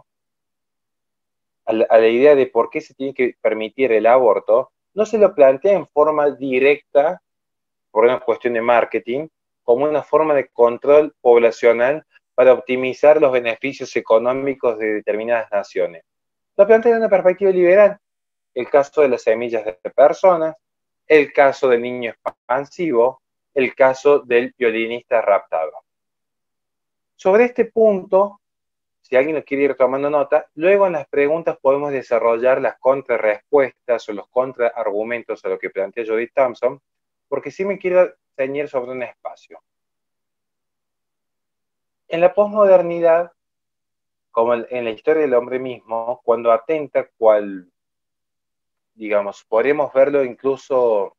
a la idea de por qué se tiene que permitir el aborto, no se lo plantea en forma directa, por una cuestión de marketing, como una forma de control poblacional para optimizar los beneficios económicos de determinadas naciones. Lo plantea desde una perspectiva liberal. El caso de las semillas de personas, el caso del niño expansivo, el caso del violinista raptado. Sobre este punto, si alguien lo quiere ir tomando nota, luego en las preguntas podemos desarrollar las contrarrespuestas o los contraargumentos a lo que plantea Judith Thompson, porque sí me quiero ceñir sobre un espacio. En la posmodernidad, como en la historia del hombre mismo, cuando atenta cual, digamos, podríamos verlo incluso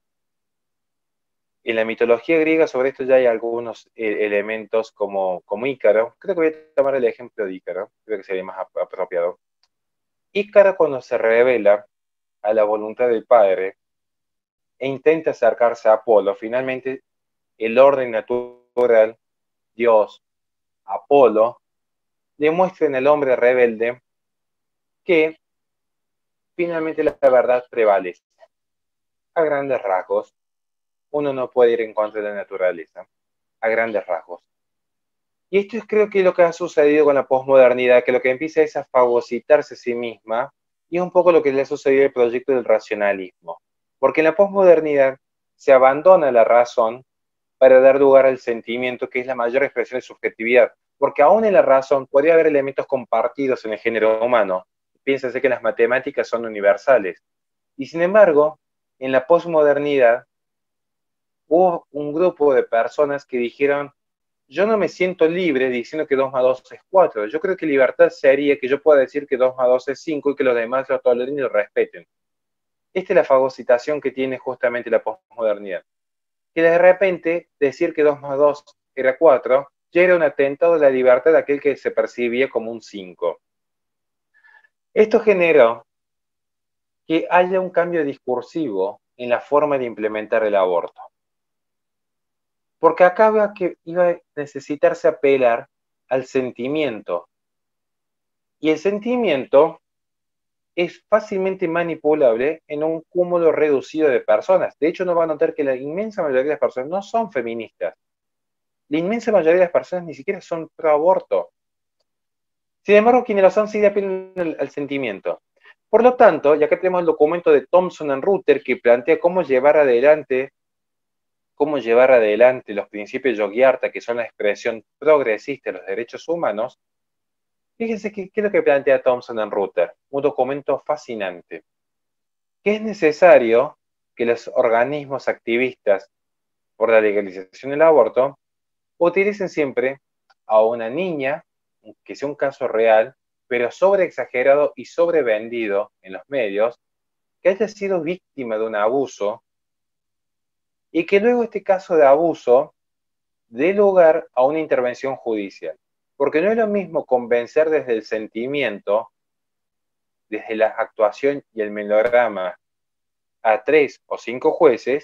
en la mitología griega, sobre esto ya hay algunos elementos como Ícaro. Creo que voy a tomar el ejemplo de Ícaro, creo que sería más apropiado. Ícaro, cuando se revela a la voluntad del padre e intenta acercarse a Apolo, finalmente el orden natural, Dios, Apolo, demuestra en el hombre rebelde que finalmente la verdad prevalece. A grandes rasgos, uno no puede ir en contra de la naturaleza, a grandes rasgos. Y esto es, creo que, lo que ha sucedido con la posmodernidad, que lo que empieza es a fagocitarse a sí misma, y es un poco lo que le ha sucedido al proyecto del racionalismo. Porque en la posmodernidad se abandona la razón para dar lugar al sentimiento, que es la mayor expresión de subjetividad. Porque aún en la razón podría haber elementos compartidos en el género humano. Piénsase que las matemáticas son universales. Y sin embargo, en la posmodernidad hubo un grupo de personas que dijeron: yo no me siento libre diciendo que 2 más 2 es 4. Yo creo que libertad sería que yo pueda decir que 2 más 2 es 5 y que los demás lo toleren y lo respeten. Esta es la fagocitación que tiene justamente la posmodernidad. Que de repente decir que 2 más 2 era 4 ya era un atentado a la libertad de aquel que se percibía como un 5. Esto generó que haya un cambio discursivo en la forma de implementar el aborto. Porque acaba que iba a necesitarse apelar al sentimiento. Y el sentimiento es fácilmente manipulable en un cúmulo reducido de personas. De hecho, uno va a notar que la inmensa mayoría de las personas no son feministas. La inmensa mayoría de las personas ni siquiera son pro aborto. Sin embargo, quienes lo son sí apelan al sentimiento. Por lo tanto, y acá tenemos el documento de Thompson and Ruther que plantea cómo llevar adelante los principios Yogyarta, que son la expresión progresista de los derechos humanos. Fíjense qué es lo que plantea Thompson and Ruther, un documento fascinante. Que es necesario que los organismos activistas por la legalización del aborto utilicen siempre a una niña, que sea un caso real, pero sobreexagerado y sobrevendido en los medios, que haya sido víctima de un abuso y que luego este caso de abuso dé lugar a una intervención judicial. Porque no es lo mismo convencer desde el sentimiento, desde la actuación y el melodrama, a 3 o 5 jueces,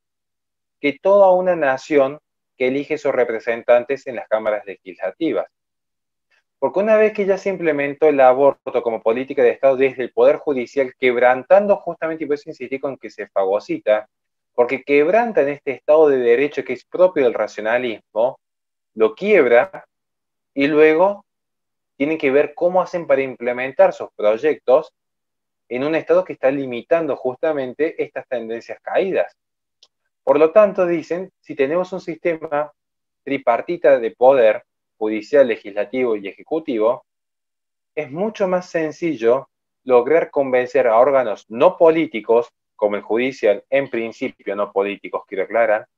que toda una nación que elige sus representantes en las cámaras legislativas. Porque una vez que ya se implementó el aborto como política de Estado desde el Poder Judicial, quebrantando justamente, y por eso insistí con que se fagocita, porque quebranta en este Estado de Derecho que es propio del racionalismo, lo quiebra y luego tienen que ver cómo hacen para implementar sus proyectos en un Estado que está limitando justamente estas tendencias caídas. Por lo tanto, dicen, si tenemos un sistema tripartita de poder, judicial, legislativo y ejecutivo, es mucho más sencillo lograr convencer a órganos no políticos, como el judicial, en principio no políticos, quiero aclarar,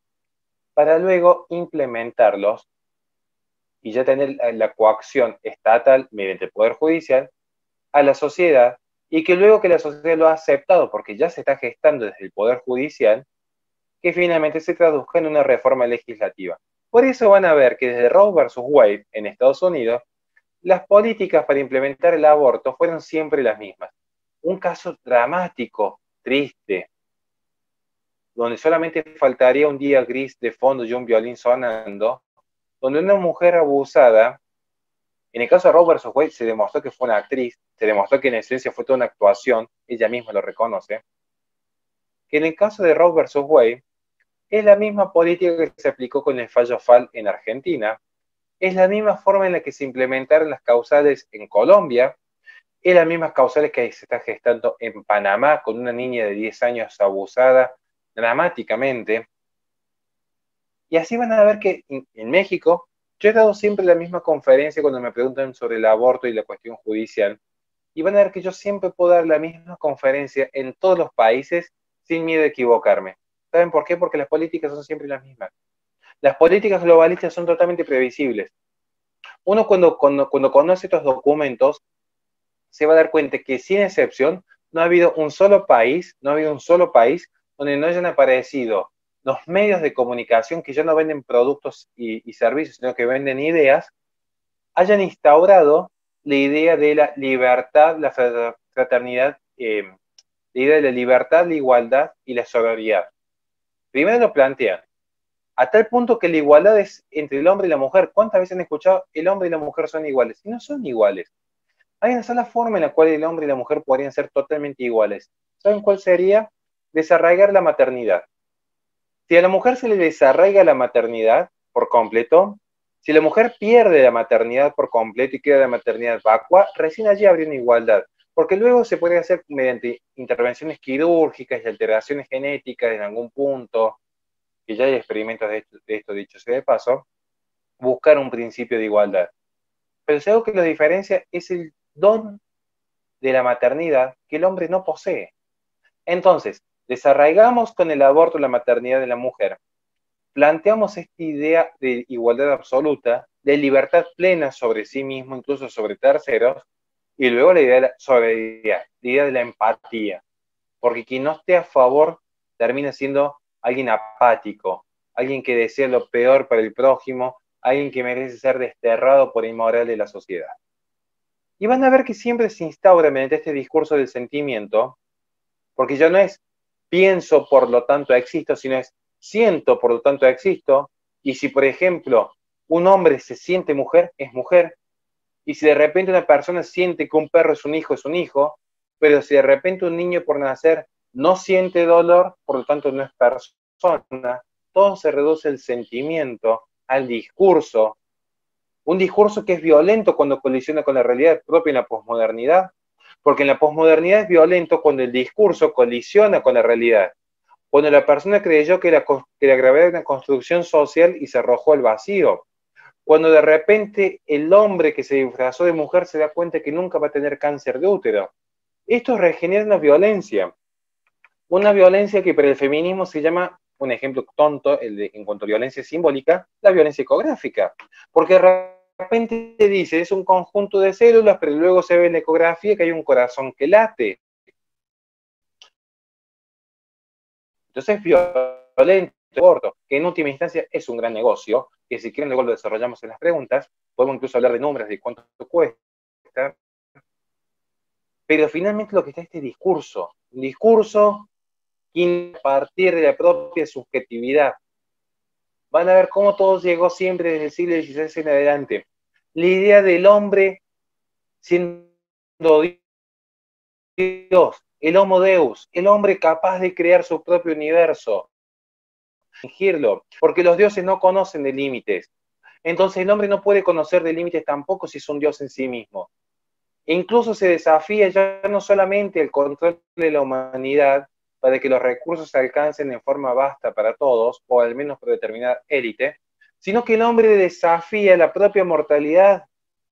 para luego implementarlos y ya tener la coacción estatal mediante el Poder Judicial a la sociedad, y que luego que la sociedad lo ha aceptado porque ya se está gestando desde el Poder Judicial, que finalmente se traduzca en una reforma legislativa. Por eso van a ver que desde Roe versus Wade en Estados Unidos, las políticas para implementar el aborto fueron siempre las mismas. Un caso dramático, triste, donde solamente faltaría un día gris de fondo y un violín sonando, donde una mujer abusada, en el caso de Roe versus Wade se demostró que fue una actriz, se demostró que en esencia fue toda una actuación, ella misma lo reconoce, que en el caso de Roe versus Wade, es la misma política que se aplicó con el fallo FAL en Argentina, es la misma forma en la que se implementaron las causales en Colombia, es las mismas causales que se está gestando en Panamá con una niña de 10 años abusada dramáticamente. Y así van a ver que en México, yo he dado siempre la misma conferencia cuando me preguntan sobre el aborto y la cuestión judicial, y van a ver que yo siempre puedo dar la misma conferencia en todos los países sin miedo a equivocarme. ¿Saben por qué? Porque las políticas son siempre las mismas. Las políticas globalistas son totalmente previsibles. Uno cuando conoce estos documentos se va a dar cuenta que sin excepción no ha habido un solo país, donde no hayan aparecido los medios de comunicación que ya no venden productos y servicios, sino que venden ideas, hayan instaurado la idea de la libertad, la fraternidad, la idea de la libertad, la igualdad y la solidaridad. Primero lo plantean, a tal punto que la igualdad es entre el hombre y la mujer. ¿Cuántas veces han escuchado el hombre y la mujer son iguales? Y no son iguales. Hay una sola forma en la cual el hombre y la mujer podrían ser totalmente iguales. ¿Saben cuál sería? Desarraigar la maternidad. Si a la mujer se le desarraiga la maternidad por completo, si la mujer pierde la maternidad por completo y queda la maternidad vacua, recién allí habría una igualdad. Porque luego se puede hacer mediante intervenciones quirúrgicas y alteraciones genéticas en algún punto, que ya hay experimentos de esto dicho sea de paso, buscar un principio de igualdad. Pero si algo que lo diferencia es el don de la maternidad que el hombre no posee. Entonces, desarraigamos con el aborto la maternidad de la mujer, planteamos esta idea de igualdad absoluta, de libertad plena sobre sí mismo, incluso sobre terceros, y luego la idea de la solidaridad, la idea de la empatía, porque quien no esté a favor termina siendo alguien apático, alguien que desea lo peor para el prójimo, alguien que merece ser desterrado por inmoral de la sociedad. Y van a ver que siempre se instaura mediante este discurso del sentimiento, porque ya no es pienso, por lo tanto existo, sino es siento, por lo tanto existo, y si, por ejemplo, un hombre se siente mujer, es mujer, y si de repente una persona siente que un perro es un hijo, pero si de repente un niño por nacer no siente dolor, por lo tanto no es persona, todo se reduce al sentimiento, al discurso, un discurso que es violento cuando colisiona con la realidad propia en la posmodernidad, porque en la posmodernidad es violento cuando el discurso colisiona con la realidad, cuando la persona creyó que la gravedad era una construcción social y se arrojó al vacío, cuando de repente el hombre que se disfrazó de mujer se da cuenta que nunca va a tener cáncer de útero. Esto regenera una violencia que para el feminismo se llama, un ejemplo tonto, en cuanto a violencia simbólica, la violencia ecográfica, porque de repente dice, es un conjunto de células, pero luego se ve en la ecografía que hay un corazón que late. Entonces es violento, corto, que en última instancia es un gran negocio, que si quieren luego lo desarrollamos en las preguntas, podemos incluso hablar de números, de cuánto cuesta, pero finalmente lo que está es este discurso, un discurso que a partir de la propia subjetividad. Van a ver cómo todo llegó siempre desde el siglo XVI en adelante. La idea del hombre siendo Dios, el Homo Deus, el hombre capaz de crear su propio universo, fingirlo, porque los dioses no conocen de límites. Entonces el hombre no puede conocer de límites tampoco si es un dios en sí mismo. E incluso se desafía ya no solamente el control de la humanidad para que los recursos se alcancen en forma vasta para todos, o al menos para determinada élite, sino que el hombre desafía la propia mortalidad.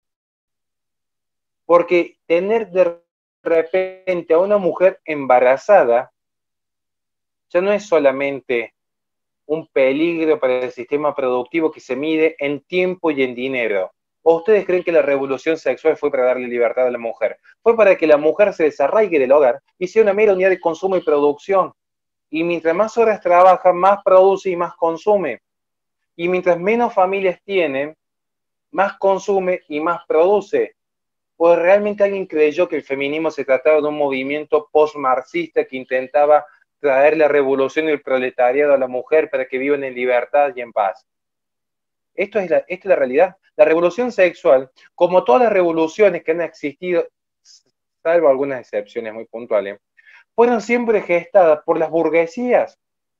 Porque tener de repente a una mujer embarazada ya no es solamente un peligro para el sistema productivo que se mide en tiempo y en dinero. ¿O ustedes creen que la revolución sexual fue para darle libertad a la mujer? Fue para que la mujer se desarraigue del hogar y sea una mera unidad de consumo y producción. Y mientras más horas trabaja, más produce y más consume. Y mientras menos familias tienen, más consume y más produce. Pues realmente alguien creyó que el feminismo se trataba de un movimiento post-marxista que intentaba traer la revolución y el proletariado a la mujer para que vivan en libertad y en paz. Esta es la realidad. La revolución sexual, como todas las revoluciones que han existido, salvo algunas excepciones muy puntuales, fueron siempre gestadas por las burguesías.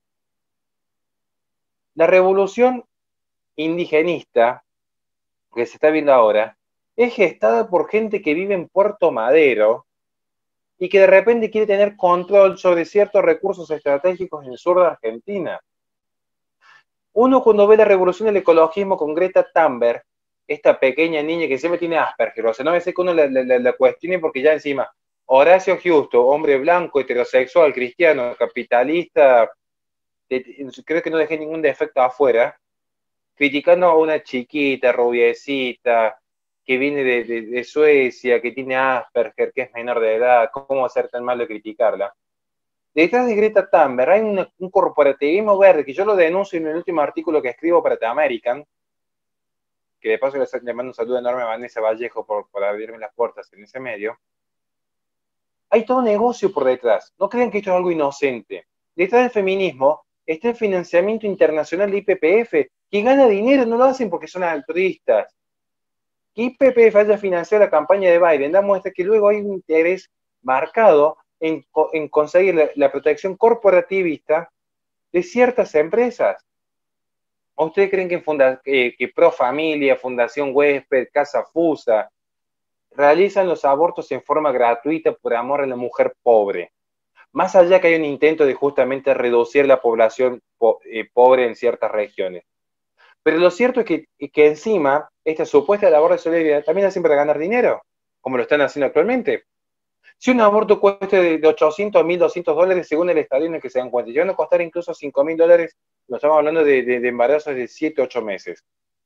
La revolución indigenista, que se está viendo ahora, es gestada por gente que vive en Puerto Madero y que de repente quiere tener control sobre ciertos recursos estratégicos en el sur de Argentina. Uno cuando ve la revolución del ecologismo con Greta Thunberg, esta pequeña niña que siempre tiene Asperger, o sea, no me sé que uno la cuestione porque ya encima, Horacio Justo, hombre blanco, heterosexual, cristiano, capitalista, creo que no dejé ningún defecto afuera, criticando a una chiquita, rubiecita, que viene de Suecia, que tiene Asperger, que es menor de edad, ¿cómo va a ser tan malo criticarla? Detrás de Greta Thunberg hay un corporativismo verde, que yo lo denuncio en el último artículo que escribo para The American, que de paso le mando un saludo enorme a Vanessa Vallejo por abrirme las puertas en ese medio. Hay todo un negocio por detrás. No crean que esto es algo inocente. Detrás del feminismo está el financiamiento internacional de IPPF, que gana dinero, no lo hacen porque son altruistas. Que IPPF haya financiado la campaña de Biden da muestra que luego hay un interés marcado en conseguir la protección corporativista de ciertas empresas. ¿O ustedes creen que Pro Familia, Fundación Huésped, Casa Fusa realizan los abortos en forma gratuita por amor a la mujer pobre? Más allá que hay un intento de justamente reducir la población pobre en ciertas regiones. Pero lo cierto es que encima, esta supuesta labor de solidaridad también hacen para ganar dinero, como lo están haciendo actualmente. Si un aborto cuesta de 800 a 1.200 dólares según el estadio en el que se dan cuenta, llegando a costar incluso 5.000 dólares, nos estamos hablando de embarazos de 7, 8 meses.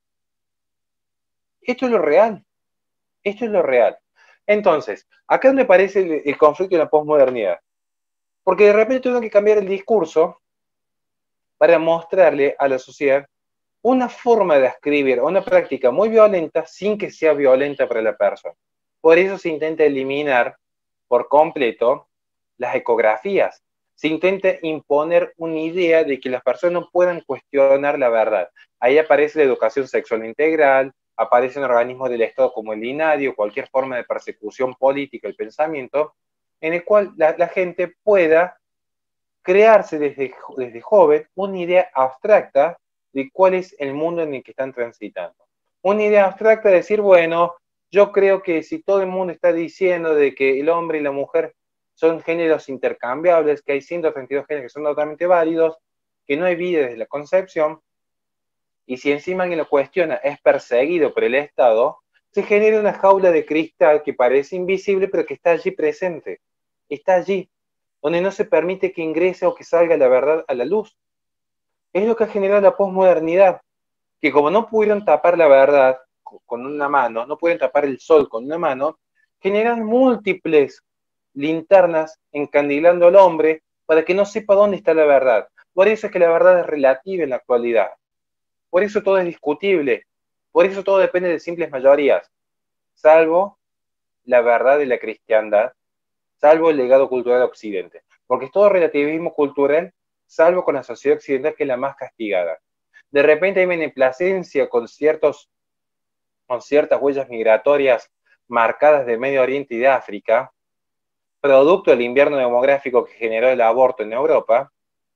Esto es lo real. Esto es lo real. Entonces, acá es donde aparece el conflicto en la posmodernidad. Porque de repente tuvieron que cambiar el discurso para mostrarle a la sociedad una forma de escribir, una práctica muy violenta sin que sea violenta para la persona. Por eso se intenta eliminar por completo las ecografías. Se intenta imponer una idea de que las personas no puedan cuestionar la verdad. Ahí aparece la educación sexual integral, aparecen organismos del Estado como el INADI o cualquier forma de persecución política del pensamiento, en el cual la gente pueda crearse desde joven una idea abstracta de cuál es el mundo en el que están transitando. Una idea abstracta de decir, bueno, yo creo que si todo el mundo está diciendo de que el hombre y la mujer son géneros intercambiables, que hay 132 géneros que son totalmente válidos, que no hay vida desde la concepción, y si encima alguien lo cuestiona, es perseguido por el Estado, se genera una jaula de cristal que parece invisible, pero que está allí presente. Está allí, donde no se permite que ingrese o que salga la verdad a la luz. Es lo que ha generado la posmodernidad, que como no pudieron tapar la verdad con una mano, no pueden tapar el sol con una mano, generan múltiples linternas encandilando al hombre para que no sepa dónde está la verdad. Por eso es que la verdad es relativa en la actualidad. Por eso todo es discutible. Por eso todo depende de simples mayorías. Salvo la verdad de la cristiandad, salvo el legado cultural de Occidente. Porque es todo relativismo cultural, salvo con la sociedad occidental, que es la más castigada. De repente hay beneplacencia con ciertas huellas migratorias marcadas de Medio Oriente y de África, producto del invierno demográfico que generó el aborto en Europa,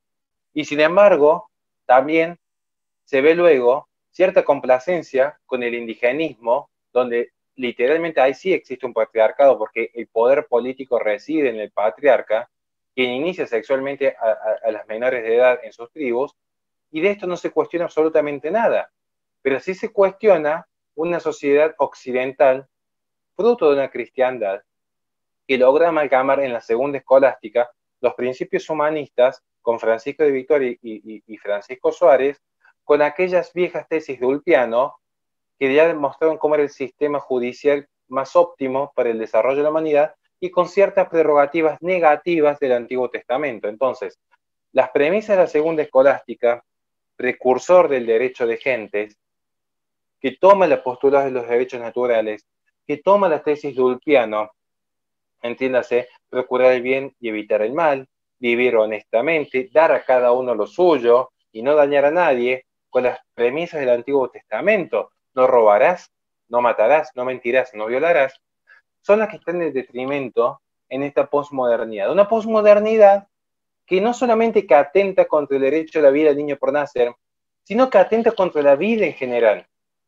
y sin embargo, también se ve luego cierta complacencia con el indigenismo, donde literalmente ahí sí existe un patriarcado, porque el poder político reside en el patriarca, quien inicia sexualmente a las menores de edad en sus tribus, y de esto no se cuestiona absolutamente nada. Pero sí se cuestiona una sociedad occidental, fruto de una cristiandad, que logra amalgamar en la segunda escolástica los principios humanistas con Francisco de Vitoria y Francisco Suárez, con aquellas viejas tesis de Ulpiano, que ya demostraron cómo era el sistema judicial más óptimo para el desarrollo de la humanidad, y con ciertas prerrogativas negativas del Antiguo Testamento. Entonces, las premisas de la segunda escolástica, precursor del derecho de gentes, que toma la postura de los derechos naturales, que toma las tesis de Ulpiano, entiéndase, procurar el bien y evitar el mal, vivir honestamente, dar a cada uno lo suyo y no dañar a nadie, con las premisas del Antiguo Testamento: no robarás, no matarás, no mentirás, no violarás, son las que están en detrimento en esta posmodernidad. Una posmodernidad que no solamente que atenta contra el derecho a la vida del niño por nacer, sino que atenta contra la vida en general.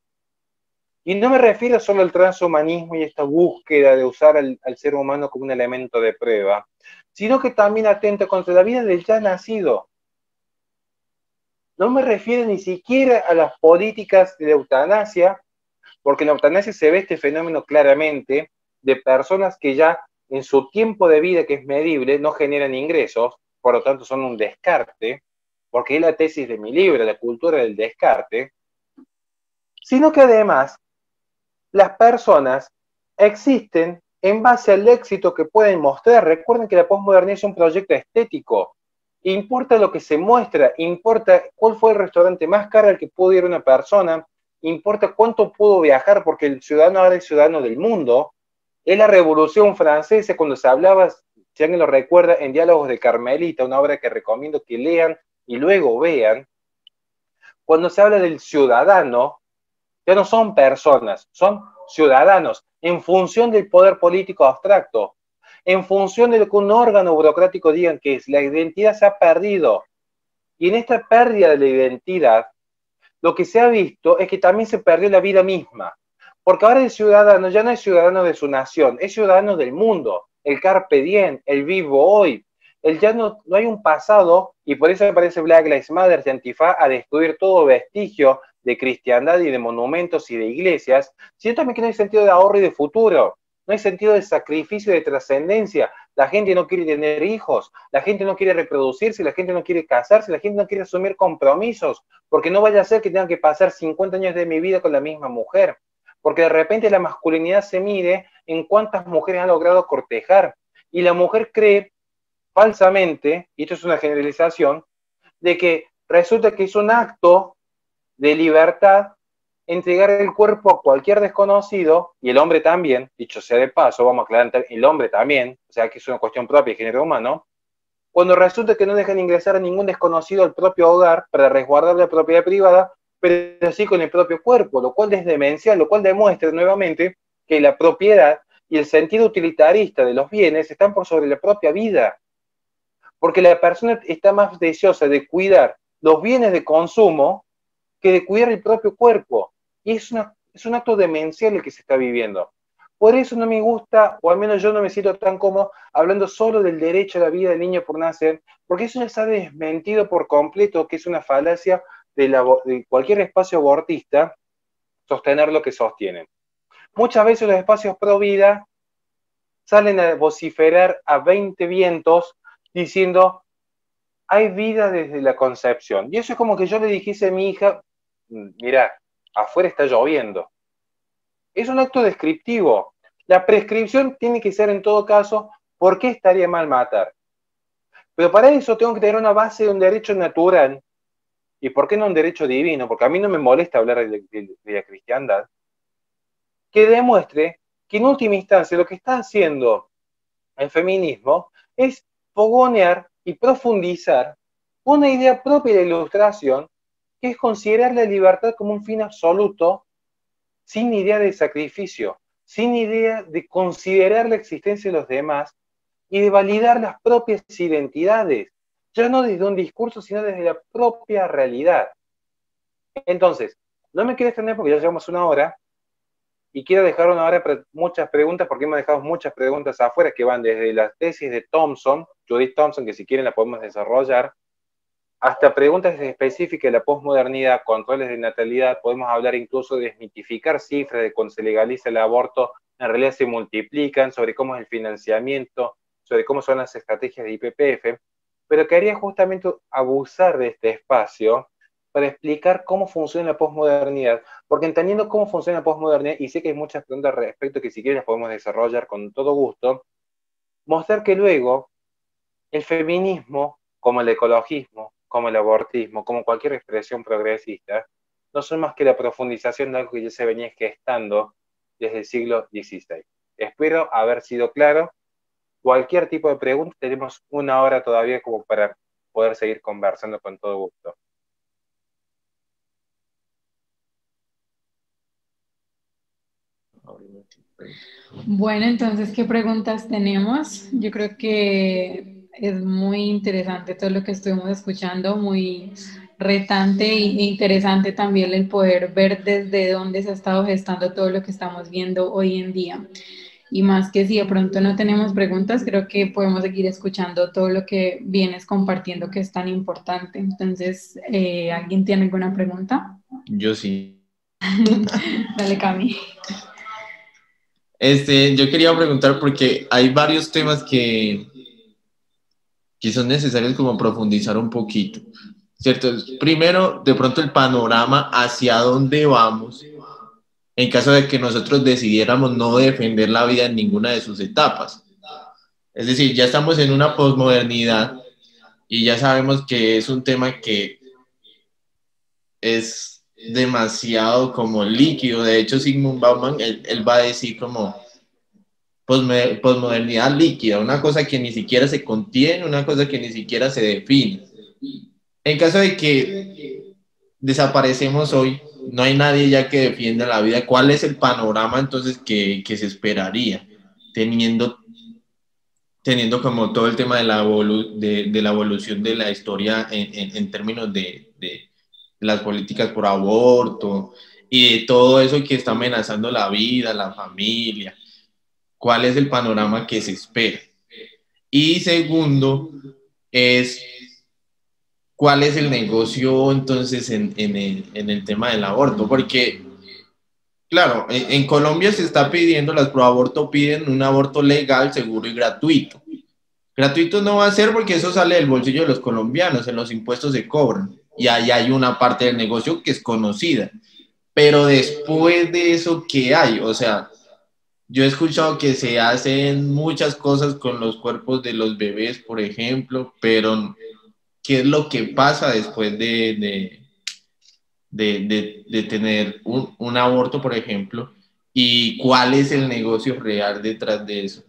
Y no me refiero solo al transhumanismo y esta búsqueda de usar al ser humano como un elemento de prueba, sino que también atenta contra la vida del ya nacido. No me refiero ni siquiera a las políticas de la eutanasia, porque en la eutanasia se ve este fenómeno claramente de personas que ya en su tiempo de vida, que es medible, no generan ingresos, por lo tanto son un descarte, porque es la tesis de mi libro, La cultura del descarte. sino que además las personas existen en base al éxito que pueden mostrar. Recuerden que la posmodernidad es un proyecto estético. Importa lo que se muestra, importa cuál fue el restaurante más caro al que pudo ir una persona, importa cuánto pudo viajar, porque el ciudadano ahora es ciudadano del mundo. Es la Revolución Francesa, cuando se hablaba, si alguien lo recuerda, en Diálogos de Carmelita, una obra que recomiendo que lean y luego vean. Cuando se habla del ciudadano, ya no son personas, son ciudadanos, en función del poder político abstracto, en función de lo que un órgano burocrático diga que es. La identidad se ha perdido. Y en esta pérdida de la identidad, lo que se ha visto es que también se perdió la vida misma. Porque ahora el ciudadano ya no es ciudadano de su nación, es ciudadano del mundo. El carpe diem, el vivo hoy. Ya no hay un pasado, y por eso aparece Black Lives Matter y Antifa a destruir todo vestigio de cristiandad y de monumentos y de iglesias, sino también que no hay sentido de ahorro y de futuro. No hay sentido de sacrificio y de trascendencia. La gente no quiere tener hijos, la gente no quiere reproducirse, la gente no quiere casarse, la gente no quiere asumir compromisos, porque no vaya a ser que tengan que pasar 50 años de mi vida con la misma mujer. Porque de repente la masculinidad se mide en cuántas mujeres han logrado cortejar. Y la mujer cree falsamente, y esto es una generalización, de que resulta que es un acto de libertad entregar el cuerpo a cualquier desconocido, y el hombre también, dicho sea de paso, vamos a aclarar, el hombre también, o sea que es una cuestión propia de género humano, cuando resulta que no dejan ingresar a ningún desconocido al propio hogar para resguardar la propiedad privada, pero sí con el propio cuerpo, lo cual es demencial, lo cual demuestra nuevamente que la propiedad y el sentido utilitarista de los bienes están por sobre la propia vida, porque la persona está más deseosa de cuidar los bienes de consumo que de cuidar el propio cuerpo. Y es un acto demencial el que se está viviendo. Por eso no me gusta, o al menos yo no me siento tan cómodo, hablando solo del derecho a la vida del niño por nacer, porque eso ya está desmentido por completo, que es una falacia de cualquier espacio abortista sostener lo que sostienen. Muchas veces los espacios pro vida salen a vociferar a 20 vientos diciendo hay vida desde la concepción. Y eso es como que yo le dijese a mi hija, mira, afuera está lloviendo. Es un acto descriptivo. La prescripción tiene que ser en todo caso, ¿por qué estaría mal matar? Pero para eso tengo que tener una base de un derecho natural, y ¿por qué no un derecho divino? Porque a mí no me molesta hablar de la cristiandad, que demuestre que en última instancia lo que está haciendo el feminismo es fogonear y profundizar una idea propia de la ilustración, que es considerar la libertad como un fin absoluto, sin idea de sacrificio, sin idea de considerar la existencia de los demás y de validar las propias identidades, ya no desde un discurso, sino desde la propia realidad. Entonces, no me quiero extender porque ya llevamos una hora, y quiero dejar una hora para muchas preguntas, porque hemos dejado muchas preguntas afuera que van desde las tesis de Thompson, Judith Thompson, que si quieren la podemos desarrollar, hasta preguntas específicas de la posmodernidad, controles de natalidad. Podemos hablar incluso de desmitificar cifras de cuando se legaliza el aborto, en realidad se multiplican, sobre cómo es el financiamiento, sobre cómo son las estrategias de IPPF, pero quería justamente abusar de este espacio para explicar cómo funciona la posmodernidad, porque entendiendo cómo funciona la posmodernidad, y sé que hay muchas preguntas al respecto que si quieren las podemos desarrollar con todo gusto, mostrar que luego el feminismo, como el ecologismo, como el abortismo, como cualquier expresión progresista, no son más que la profundización de algo que ya se venía gestando desde el siglo XVI. Espero haber sido claro. Cualquier tipo de pregunta, tenemos una hora todavía como para poder seguir conversando con todo gusto. Bueno, entonces, ¿qué preguntas tenemos? Yo creo que es muy interesante todo lo que estuvimos escuchando, muy retante e interesante también el poder ver desde dónde se ha estado gestando todo lo que estamos viendo hoy en día. Y más que si de pronto no tenemos preguntas, creo que podemos seguir escuchando todo lo que vienes compartiendo que es tan importante. Entonces, ¿alguien tiene alguna pregunta? Yo sí. Dale, Cami. Yo quería preguntar porque hay varios temas que son necesarios como profundizar un poquito, ¿cierto? Primero, de pronto el panorama hacia dónde vamos en caso de que nosotros decidiéramos no defender la vida en ninguna de sus etapas. Es decir, ya estamos en una posmodernidad y ya sabemos que es un tema que es demasiado como líquido. De hecho, Sigmund Bauman, él va a decir como posmodernidad líquida, una cosa que ni siquiera se contiene, una cosa que ni siquiera se define. En caso de que desaparecemos hoy, no hay nadie ya que defienda la vida. ¿Cuál es el panorama entonces que se esperaría teniendo como todo el tema de de la evolución de la historia en términos de las políticas por aborto y de todo eso que está amenazando la vida, la familia? ¿Cuál es el panorama que se espera? Y segundo, es cuál es el negocio entonces en el tema del aborto, porque claro, en Colombia se está pidiendo, las proaborto piden un aborto legal, seguro y gratuito. Gratuito no va a ser porque eso sale del bolsillo de los colombianos, en los impuestos se cobran y ahí hay una parte del negocio que es conocida. Pero después de eso, ¿qué hay? O sea, yo he escuchado que se hacen muchas cosas con los cuerpos de los bebés, por ejemplo, pero ¿qué es lo que pasa después de tener un aborto, por ejemplo? ¿Y cuál es el negocio real detrás de eso?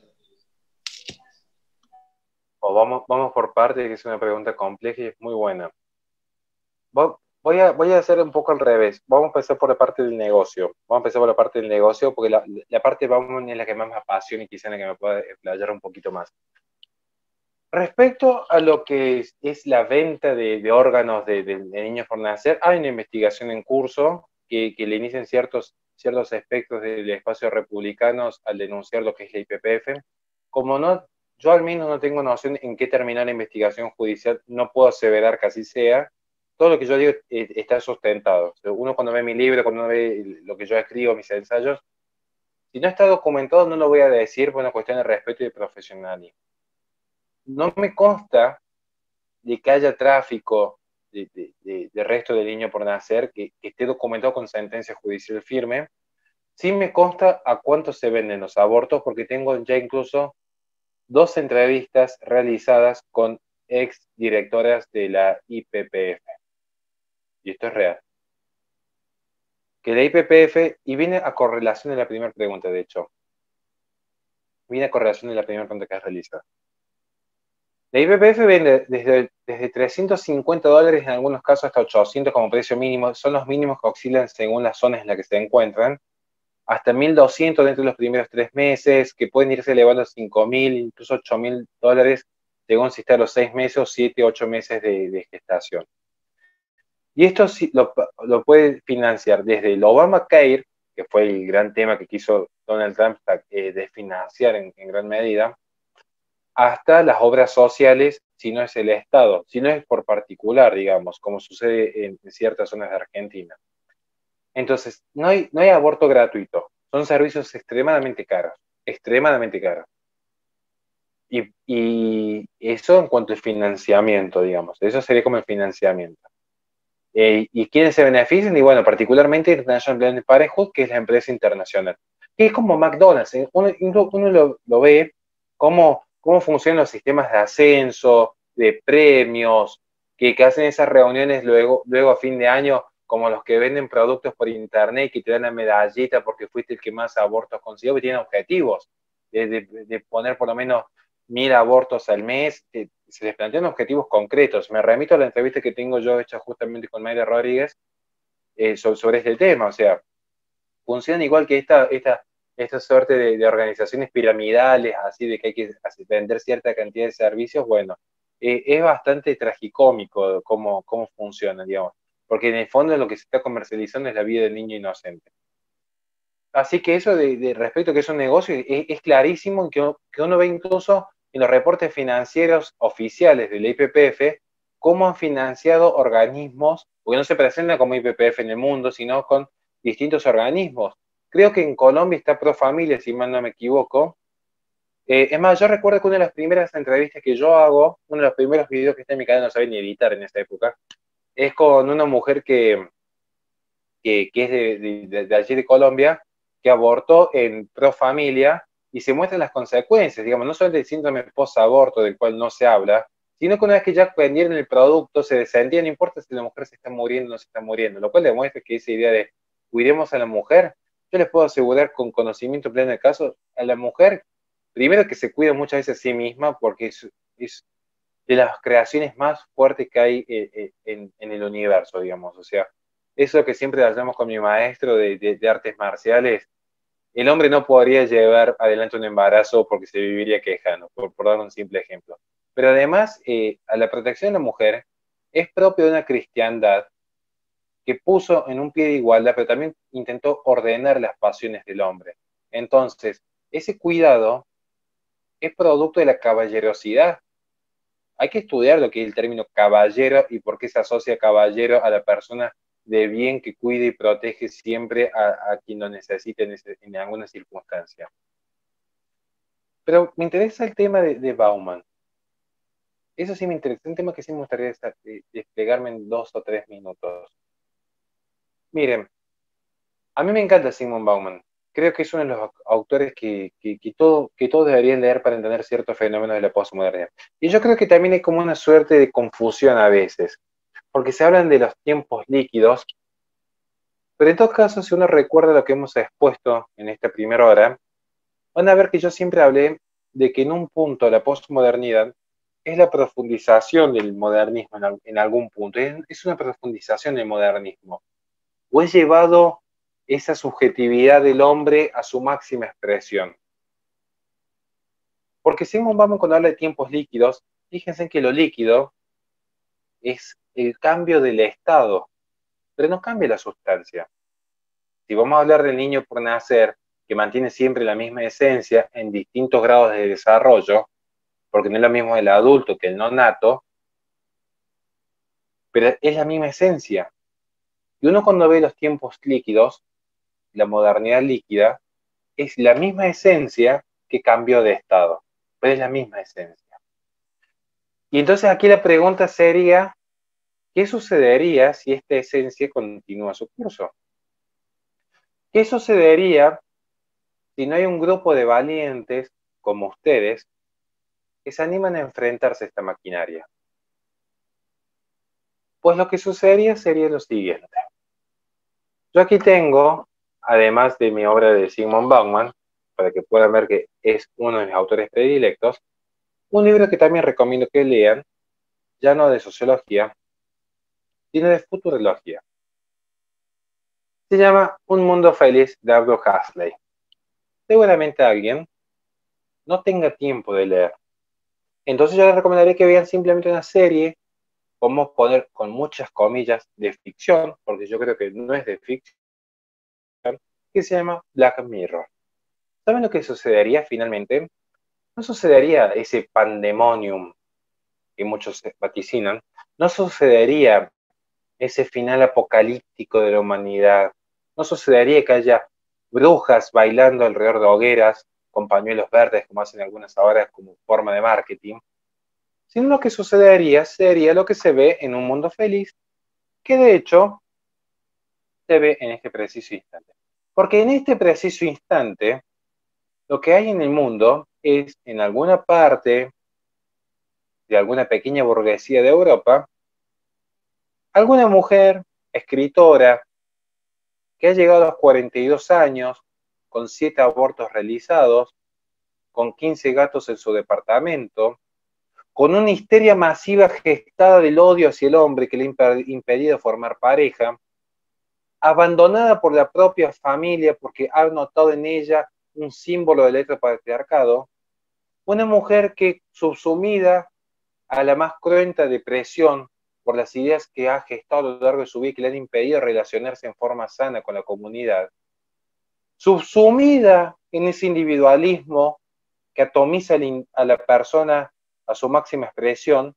O vamos por parte, que es una pregunta compleja y es muy buena. Voy a hacer un poco al revés. Vamos a empezar por la parte del negocio. Vamos a empezar por la parte del negocio porque la parte vamos es la que más me apasiona y quizá en la que me pueda explayar un poquito más. Respecto a lo que es la venta de órganos de niños por nacer, hay una investigación en curso que le inician ciertos aspectos del espacio republicanos al denunciar lo que es la IPPF. Como no, yo al menos no tengo noción en qué termina la investigación judicial, no puedo aseverar que así sea. Todo lo que yo digo está sustentado. Uno cuando ve mi libro, cuando uno ve lo que yo escribo, mis ensayos, si no está documentado no lo voy a decir por una cuestión de respeto y de profesionalismo. No me consta de que haya tráfico de resto de niño por nacer, que esté documentado con sentencia judicial firme. Sí me consta a cuánto se venden los abortos, porque tengo ya incluso 2 entrevistas realizadas con ex directoras de la IPPF. Y esto es real. Que la IPPF, y viene a correlación de la primera pregunta, de hecho, viene a correlación de la primera pregunta que has realizado. La IPPF vende desde $350 en algunos casos hasta 800 como precio mínimo, son los mínimos que oscilan según las zonas en las que se encuentran, hasta 1.200 dentro de los primeros 3 meses, que pueden irse elevando a 5.000, incluso $8.000, según si está a los 6 meses o 7, 8 meses de gestación. Y esto sí lo puede financiar desde el Obamacare, que fue el gran tema que quiso Donald Trump desfinanciar en gran medida, hasta las obras sociales, si no es el Estado, si no es por particular, digamos, como sucede en ciertas zonas de Argentina. Entonces, no hay aborto gratuito, son servicios extremadamente caros, extremadamente caros. Y eso en cuanto al financiamiento, digamos, eso sería como el financiamiento. ¿Y quiénes se benefician? Y bueno, particularmente International Planned Parenthood, que es la empresa internacional, que es como McDonald's, ¿eh? Uno lo ve cómo funcionan los sistemas de ascenso, de premios, que hacen esas reuniones luego a fin de año, como los que venden productos por internet, que te dan la medallita porque fuiste el que más abortos consiguió, que tienen objetivos de poner por lo menos 1.000 abortos al mes, se les plantean objetivos concretos. Me remito a la entrevista que tengo yo hecha justamente con Mayra Rodríguez sobre este tema. O sea, funcionan igual que esta suerte de organizaciones piramidales, así de que hay que vender cierta cantidad de servicios. Bueno, es bastante tragicómico cómo funciona, digamos, porque en el fondo lo que se está comercializando es la vida del niño inocente. Así que eso de respecto a que es un negocio es clarísimo, que uno ve incluso en los reportes financieros oficiales de la IPPF cómo han financiado organismos, porque no se presenta como IPPF en el mundo, sino con distintos organismos. Creo que en Colombia está Profamilia, si mal no me equivoco. Es más, yo recuerdo que una de las primeras entrevistas que yo hago, uno de los primeros videos que está en mi canal, no sabía ni editar en esa época, es con una mujer que que es de allí de Colombia, que abortó en pro familia y se muestran las consecuencias, digamos, no solo del síndrome post-aborto del cual no se habla, sino que una vez que ya vendieron el producto, se desentía, no importa si la mujer se está muriendo o no se está muriendo, lo cual demuestra que esa idea de cuidemos a la mujer, yo les puedo asegurar con conocimiento pleno del caso, a la mujer, primero que se cuida muchas veces a sí misma, porque es de las creaciones más fuertes que hay en el universo, digamos, o sea, eso que siempre hablamos con mi maestro de artes marciales, el hombre no podría llevar adelante un embarazo porque se viviría quejando, por dar un simple ejemplo. Pero además, a la protección de la mujer es propio de una cristiandad que puso en un pie de igualdad, pero también intentó ordenar las pasiones del hombre. Entonces, ese cuidado es producto de la caballerosidad. Hay que estudiar lo que es el término caballero y por qué se asocia caballero a la persona de bien que cuide y protege siempre a quien lo necesite en alguna circunstancia. Pero me interesa el tema de Bauman. Eso sí me interesa, un tema que sí me gustaría desplegarme en 2 o 3 minutos. Miren, a mí me encanta Sigmund Bauman. Creo que es uno de los autores que todos deberían leer para entender ciertos fenómenos de la posmodernidad. Y yo creo que también hay como una suerte de confusión a veces, porque se hablan de los tiempos líquidos, pero en todo caso, si uno recuerda lo que hemos expuesto en esta primera hora, van a ver que yo siempre hablé de que en un punto la posmodernidad es la profundización del modernismo en algún punto, es una profundización del modernismo, o es llevado esa subjetividad del hombre a su máxima expresión. Porque Sigmund Bauman, cuando habla de tiempos líquidos, fíjense que lo líquido es el cambio del estado, pero no cambia la sustancia. Si vamos a hablar del niño por nacer, que mantiene siempre la misma esencia en distintos grados de desarrollo, porque no es lo mismo el adulto que el no nato, pero es la misma esencia. Y uno cuando ve los tiempos líquidos, la modernidad líquida, es la misma esencia que cambió de estado, pero es la misma esencia. Y entonces aquí la pregunta sería, ¿qué sucedería si esta esencia continúa su curso? ¿Qué sucedería si no hay un grupo de valientes como ustedes que se animan a enfrentarse a esta maquinaria? Pues lo que sucedería sería lo siguiente. Yo aquí tengo, además de mi obra de Sigmund Bauman, para que puedan ver que es uno de mis autores predilectos, un libro que también recomiendo que lean, ya no de sociología, sino de futurología. Se llama Un mundo feliz de Aldous Huxley. Seguramente alguien no tenga tiempo de leer. Entonces yo les recomendaría que vean simplemente una serie, como poner con muchas comillas, de ficción, porque yo creo que no es de ficción, que se llama Black Mirror. ¿Saben lo que sucedería finalmente? No sucedería ese pandemonium que muchos vaticinan, no sucedería ese final apocalíptico de la humanidad, no sucedería que haya brujas bailando alrededor de hogueras con pañuelos verdes, como hacen algunas ahora como forma de marketing, sino lo que sucedería sería lo que se ve en Un mundo feliz, que de hecho se ve en este preciso instante. Porque en este preciso instante, lo que hay en el mundo es, en alguna parte de alguna pequeña burguesía de Europa, alguna mujer, escritora, que ha llegado a los 42 años, con 7 abortos realizados, con 15 gatos en su departamento, con una histeria masiva gestada del odio hacia el hombre que le ha impedido formar pareja, abandonada por la propia familia porque ha notado en ella un símbolo del heteropatriarcado, una mujer que, subsumida a la más cruenta depresión por las ideas que ha gestado a lo largo de su vida que le han impedido relacionarse en forma sana con la comunidad, subsumida en ese individualismo que atomiza a la persona a su máxima expresión,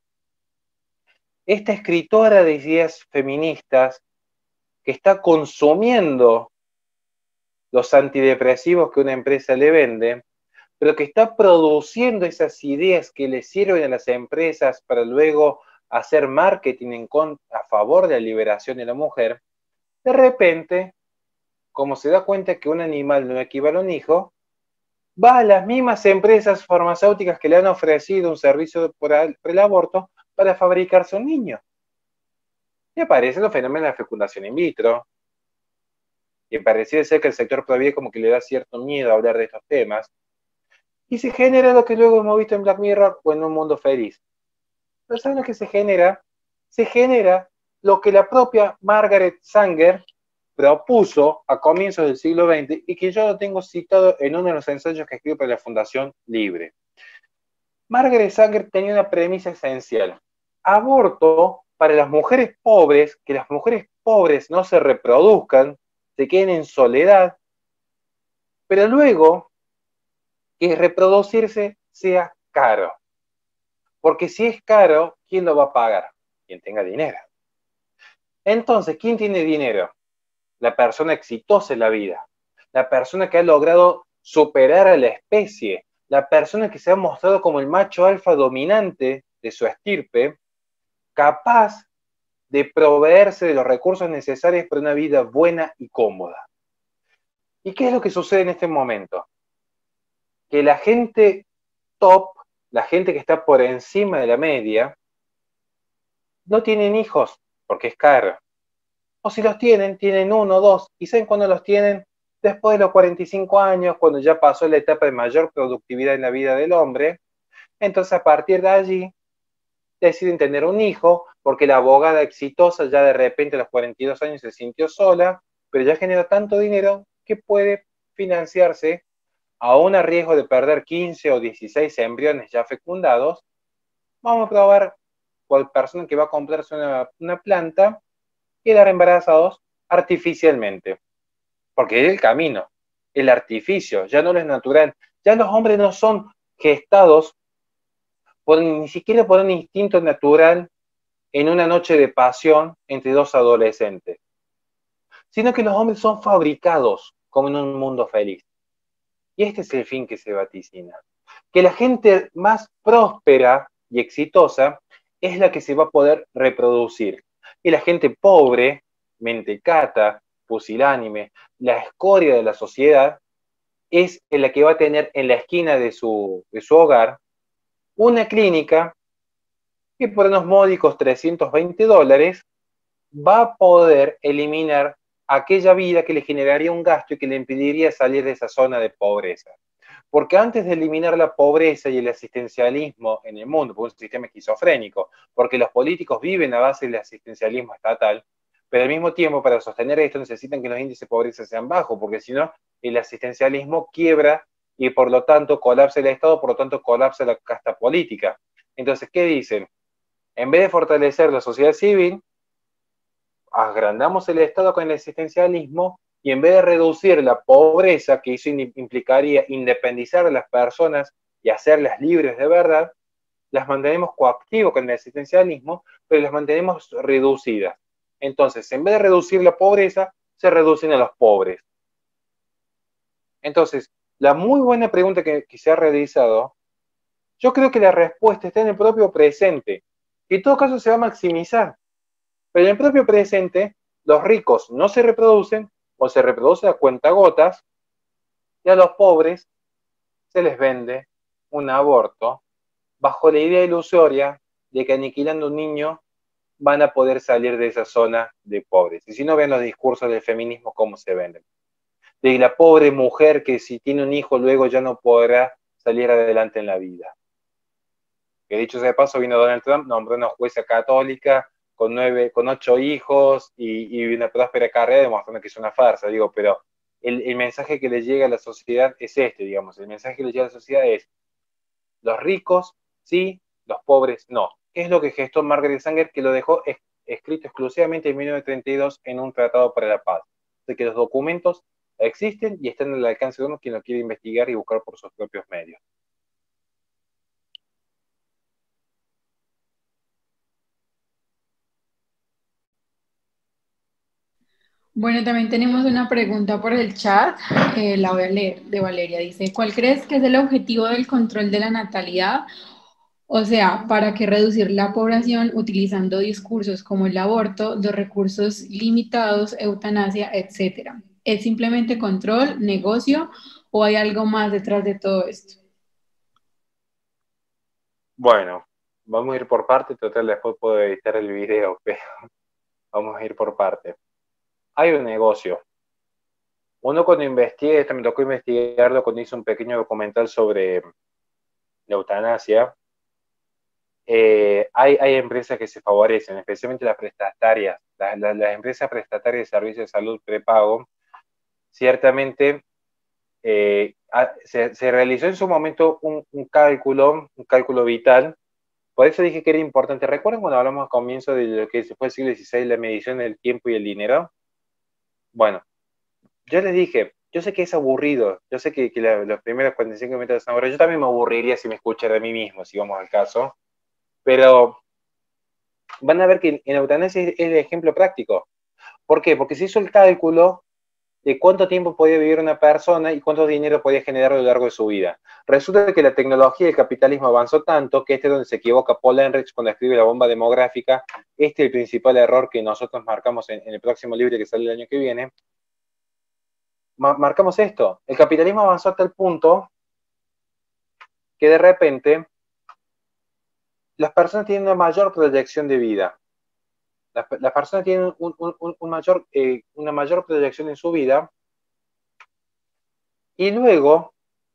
esta escritora de ideas feministas que está consumiendo los antidepresivos que una empresa le vende, pero que está produciendo esas ideas que le sirven a las empresas para luego hacer marketing a favor de la liberación de la mujer, De repente, como se da cuenta que un animal no equivale a un hijo, va a las mismas empresas farmacéuticas que le han ofrecido un servicio por el aborto para fabricarse un niño. Y aparecen los fenómenos de la fecundación in vitro, y pareciera ser que el sector todavía como que le da cierto miedo a hablar de estos temas, y se genera lo que luego hemos visto en Black Mirror o en Un Mundo Feliz. Pero ¿saben lo que se genera? Se genera lo que la propia Margaret Sanger propuso a comienzos del siglo XX y que yo lo tengo citado en uno de los ensayos que escribo para la Fundación Libre. Margaret Sanger tenía una premisa esencial: aborto para las mujeres pobres, que las mujeres pobres no se reproduzcan, se queden en soledad, pero luego que reproducirse sea caro. Porque si es caro, ¿quién lo va a pagar? Quien tenga dinero. Entonces, ¿quién tiene dinero? La persona exitosa en la vida, la persona que ha logrado superar a la especie, la persona que se ha mostrado como el macho alfa dominante de su estirpe, capaz de proveerse de los recursos necesarios para una vida buena y cómoda. ¿Y qué es lo que sucede en este momento? Que la gente top, la gente que está por encima de la media, no tienen hijos porque es caro. O si los tienen, tienen uno o dos. ¿Y saben cuándo los tienen? Después de los 45 años, cuando ya pasó la etapa de mayor productividad en la vida del hombre. Entonces, a partir de allí, deciden tener un hijo, porque la abogada exitosa ya de repente a los 42 años se sintió sola, pero ya genera tanto dinero que puede financiarse, aún a riesgo de perder 15 o 16 embriones ya fecundados. Vamos a probar cuál persona que va a comprarse una planta quedar embarazados artificialmente, porque es el camino, el artificio, ya no lo es natural, ya los hombres no son gestados ni siquiera por un instinto natural en una noche de pasión entre dos adolescentes, sino que los hombres son fabricados como en un mundo feliz. Y este es el fin que se vaticina, que la gente más próspera y exitosa es la que se va a poder reproducir, y la gente pobre, mentecata, pusilánime, la escoria de la sociedad, es la que va a tener en la esquina de su hogar una clínica que por unos módicos $320 va a poder eliminar aquella vida que le generaría un gasto y que le impediría salir de esa zona de pobreza. Porque antes de eliminar la pobreza y el asistencialismo en el mundo, por un sistema esquizofrénico, porque los políticos viven a base del asistencialismo estatal, pero al mismo tiempo para sostener esto necesitan que los índices de pobreza sean bajos, porque si no, el asistencialismo quiebra y por lo tanto colapsa el Estado, por lo tanto colapsa la casta política. Entonces, ¿qué dicen? En vez de fortalecer la sociedad civil, agrandamos el Estado con el asistencialismo y en vez de reducir la pobreza, que eso implicaría independizar a las personas y hacerlas libres de verdad, las mantenemos coactivas con el asistencialismo, pero las mantenemos reducidas. Entonces, en vez de reducir la pobreza, se reducen a los pobres. Entonces, la muy buena pregunta que se ha realizado, yo creo que la respuesta está en el propio presente, que en todo caso se va a maximizar. Pero en el propio presente, los ricos no se reproducen o se reproducen a cuentagotas y a los pobres se les vende un aborto bajo la idea ilusoria de que aniquilando un niño van a poder salir de esa zona de pobres. Y si no, ven los discursos del feminismo cómo se venden. De la pobre mujer que si tiene un hijo luego ya no podrá salir adelante en la vida. Que dicho sea de paso, vino Donald Trump, nombró una jueza católica con 8 hijos y una próspera carrera, demostrando que es una farsa, digo, pero el mensaje que le llega a la sociedad es este, digamos, el mensaje que le llega a la sociedad es: los ricos sí, los pobres no. ¿Qué es lo que gestó Margaret Sanger, que lo dejó escrito exclusivamente en 1932 en un tratado para la paz? De que los documentos existen y están al alcance de uno quien lo quiere investigar y buscar por sus propios medios. Bueno, también tenemos una pregunta por el chat, la voy a leer, de Valeria. Dice: ¿cuál crees que es el objetivo del control de la natalidad O sea, ¿para qué reducir la población utilizando discursos como el aborto, los recursos limitados, eutanasia, etcétera? ¿Es simplemente control, negocio o hay algo más detrás de todo esto? Bueno, vamos a ir por parte, total, después puedo editar el video, pero vamos a ir por parte. Hay un negocio. Uno cuando investigué, esto me tocó investigarlo cuando hice un pequeño documental sobre la eutanasia. Hay empresas que se favorecen, especialmente las prestatarias. Las empresas prestatarias de servicios de salud prepago, ciertamente se realizó en su momento un cálculo vital. Por eso dije que era importante. ¿Recuerdan cuando hablamos al comienzo de lo que fue el siglo XVI, la medición del tiempo y el dinero? Bueno, yo les dije, yo sé que es aburrido, yo sé que los primeros 45 minutos son aburridos, yo también me aburriría si me escuchara de mí mismo, si vamos al caso, pero van a ver que en eutanasia es el ejemplo práctico. ¿Por qué? Porque se hizo el cálculo de cuánto tiempo podía vivir una persona y cuánto dinero podía generar a lo largo de su vida. Resulta que la tecnología y el capitalismo avanzó tanto que este es donde se equivoca Paul Ehrlich cuando escribe La bomba demográfica. Este es el principal error que nosotros marcamos en el próximo libro que sale el año que viene. Marcamos esto. El capitalismo avanzó hasta el punto que de repente las personas tienen una mayor proyección de vida. Las personas tienen una mayor proyección en su vida y luego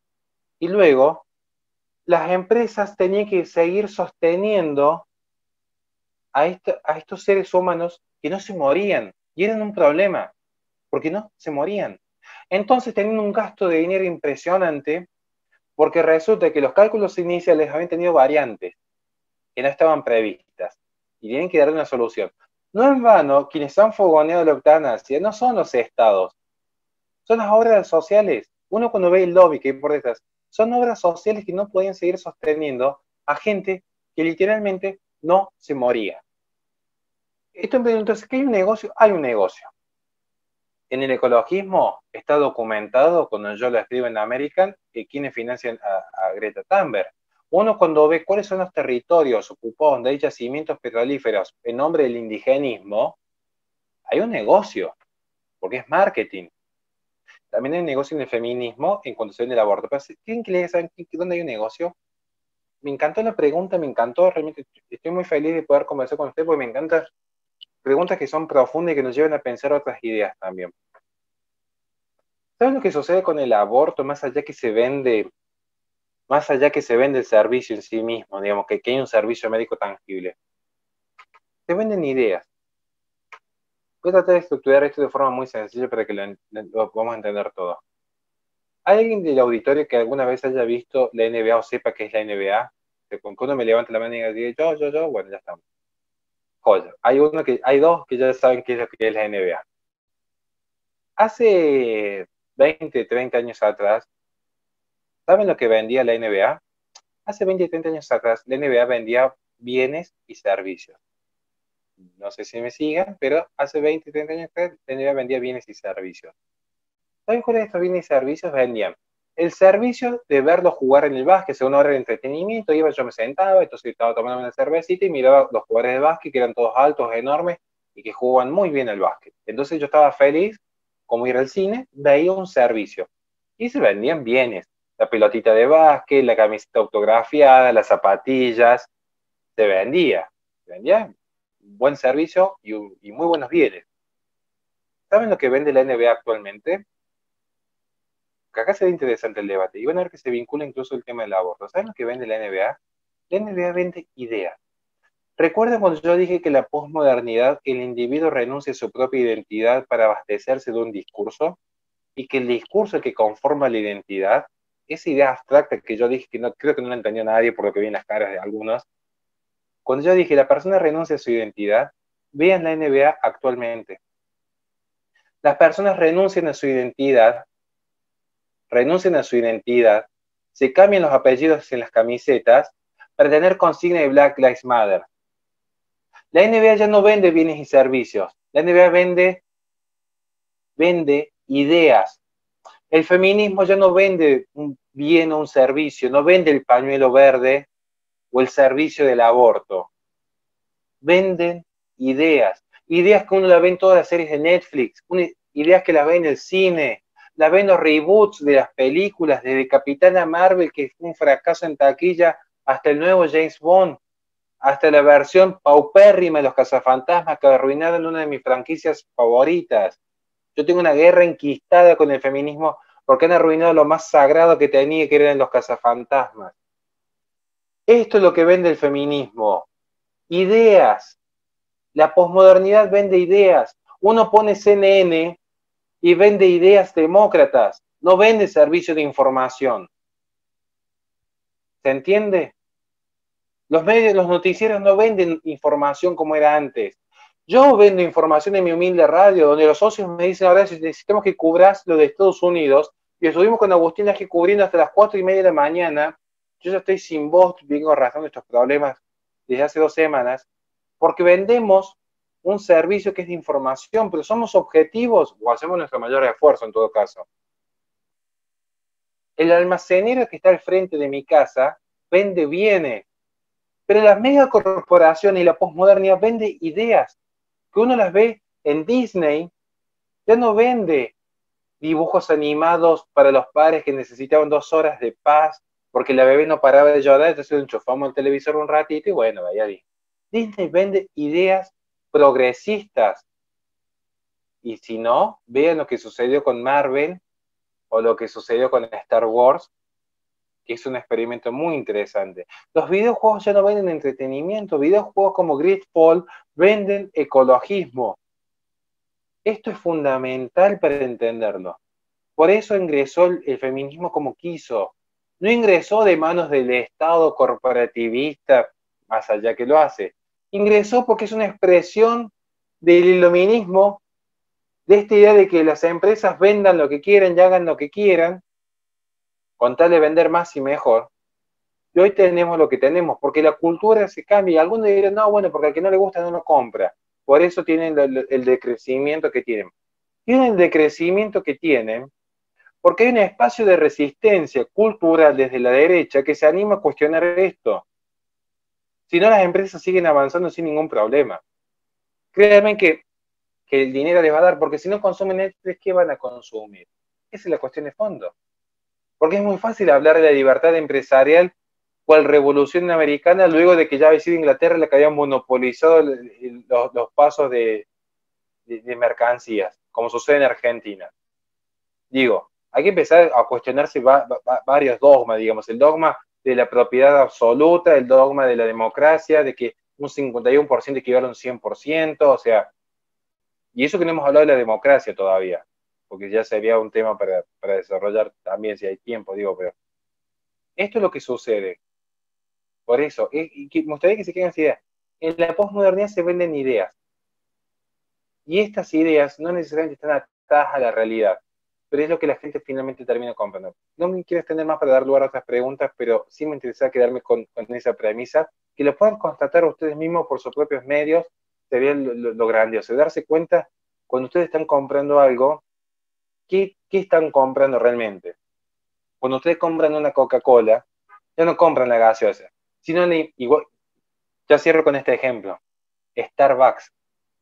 las empresas tenían que seguir sosteniendo a estos seres humanos que no se morían y eran un problema porque no se morían. Entonces tenían un gasto de dinero impresionante porque resulta que los cálculos iniciales habían tenido variantes que no estaban previstas y tienen que dar una solución. No en vano, quienes han fogoneado la eutanasia no son los estados, son las obras sociales. Uno cuando ve el lobby que hay por detrás, son obras sociales que no podían seguir sosteniendo a gente que literalmente no se moría. Entonces, ¿qué hay un negocio? Hay un negocio. En el ecologismo está documentado, cuando yo lo escribo en American, que quienes financian a Greta Thunberg. Uno cuando ve cuáles son los territorios ocupados donde hay yacimientos petrolíferos en nombre del indigenismo, hay un negocio, porque es marketing. También hay un negocio en el feminismo en cuanto se ve el aborto. Pero ¿quieren que les saben dónde hay un negocio? Me encantó la pregunta, me encantó, realmente estoy muy feliz de poder conversar con usted porque me encantan preguntas que son profundas y que nos llevan a pensar otras ideas también. ¿Saben lo que sucede con el aborto más allá que se vende el servicio en sí mismo, digamos, que hay un servicio médico tangible? Se venden ideas. Voy a tratar de estructurar esto de forma muy sencilla para que lo podamos entender todo. ¿Hay alguien del auditorio que alguna vez haya visto la NBA o sepa qué es la NBA? Cuando uno me levanta la mano y diga yo, bueno, ya estamos. Joder, hay dos que ya saben qué es lo que es la NBA. Hace 20, 30 años atrás, ¿saben lo que vendía la NBA? Hace 20, 30 años atrás, la NBA vendía bienes y servicios. No sé si me sigan, pero hace 20, 30 años atrás, la NBA vendía bienes y servicios. ¿Saben cuáles de estos bienes y servicios vendían? El servicio de verlos jugar en el básquet, según hora de entretenimiento, yo me sentaba, entonces estaba tomando una cervecita y miraba los jugadores de básquet, que eran todos altos, enormes, y que jugaban muy bien el básquet. Entonces yo estaba feliz, como ir al cine, veía un servicio. Y se vendían bienes, la pelotita de básquet, la camiseta autografiada, las zapatillas, se vendía un buen servicio y muy buenos bienes. ¿Saben lo que vende la NBA actualmente? Que acá se ve interesante el debate, y van a ver que se vincula incluso el tema del aborto. ¿Saben lo que vende la NBA? La NBA vende ideas. ¿Recuerdan cuando yo dije que la posmodernidad, el individuo renuncia a su propia identidad para abastecerse de un discurso? Y que el discurso que conforma la identidad, esa idea abstracta que yo dije que no creo que no la entendió nadie por lo que vi en las caras de algunos, cuando yo dije la persona renuncia a su identidad, vean la NBA actualmente. Las personas renuncian a su identidad, se cambian los apellidos en las camisetas para tener consigna de Black Lives Matter. La NBA ya no vende bienes y servicios, la NBA vende ideas. El feminismo ya no vende un bien o un servicio, no vende el pañuelo verde, o el servicio del aborto. Venden ideas, ideas que uno la ve en todas las series de Netflix, ideas que las ve en el cine, las ve en los reboots de las películas, desde Capitana Marvel, que fue un fracaso en taquilla, hasta el nuevo James Bond, hasta la versión paupérrima de Los Cazafantasmas, que arruinaron una de mis franquicias favoritas. Yo tengo una guerra enquistada con el feminismo porque han arruinado lo más sagrado que tenía, que eran Los Cazafantasmas. Esto es lo que vende el feminismo. Ideas. La posmodernidad vende ideas. Uno pone CNN y vende ideas demócratas. No vende servicio de información. ¿Se entiende? Los medios, los noticieros no venden información como era antes. Yo vendo información en mi humilde radio, donde los socios me dicen, ahora necesitamos que cubras lo de Estados Unidos, y estuvimos con Agustín Laje cubriendo hasta las 4:30 de la mañana. Yo ya estoy sin voz, vengo arrastrando estos problemas desde hace 2 semanas, porque vendemos un servicio que es de información, pero somos objetivos, o hacemos nuestro mayor esfuerzo en todo caso. El almacenero que está al frente de mi casa vende bienes, pero las megacorporaciones y la posmodernidad vende ideas, que uno las ve en Disney, ya no vende dibujos animados para los padres que necesitaban 2 horas de paz, porque la bebé no paraba de llorar, entonces enchufamos el televisor un ratito y bueno, vaya Disney. Disney vende ideas progresistas. Y si no, vean lo que sucedió con Marvel o lo que sucedió con Star Wars, que es un experimento muy interesante. Los videojuegos ya no venden entretenimiento, videojuegos como Gridfall venden ecologismo. Esto es fundamental para entenderlo. Por eso ingresó el feminismo como quiso. No ingresó de manos del Estado corporativista, más allá que lo hace. Ingresó porque es una expresión del iluminismo, de esta idea de que las empresas vendan lo que quieran y hagan lo que quieran, con tal de vender más y mejor. Y hoy tenemos lo que tenemos, porque la cultura se cambia. Y algunos dirán, no, bueno, porque al que no le gusta no lo compra. Por eso tienen el decrecimiento que tienen. Tienen el decrecimiento que tienen porque hay un espacio de resistencia cultural desde la derecha que se anima a cuestionar esto. Si no, las empresas siguen avanzando sin ningún problema. Créanme que el dinero les va a dar, porque si no consumen Netflix, ¿qué van a consumir? Esa es la cuestión de fondo. Porque es muy fácil hablar de la libertad empresarial cual revolución americana luego de que ya había sido Inglaterra la que había monopolizado los pasos de mercancías, como sucede en Argentina. Digo, hay que empezar a cuestionarse varios dogmas, digamos, el dogma de la propiedad absoluta, el dogma de la democracia, de que un 51% equivale a un 100%, o sea, y eso que no hemos hablado de la democracia todavía, porque ya sería un tema para desarrollar también si hay tiempo, digo, pero esto es lo que sucede. Por eso, y me gustaría que se queden esa idea. En la posmodernidad se venden ideas, y estas ideas no necesariamente están atadas a la realidad, pero es lo que la gente finalmente termina comprando. No me quiero extender más para dar lugar a otras preguntas, pero sí me interesa quedarme con esa premisa, que lo puedan constatar ustedes mismos por sus propios medios, sería lo grandioso, darse cuenta cuando ustedes están comprando algo, ¿qué están comprando realmente? Cuando ustedes compran una Coca-Cola, ya no compran la gaseosa, sino igual, ya cierro con este ejemplo, Starbucks.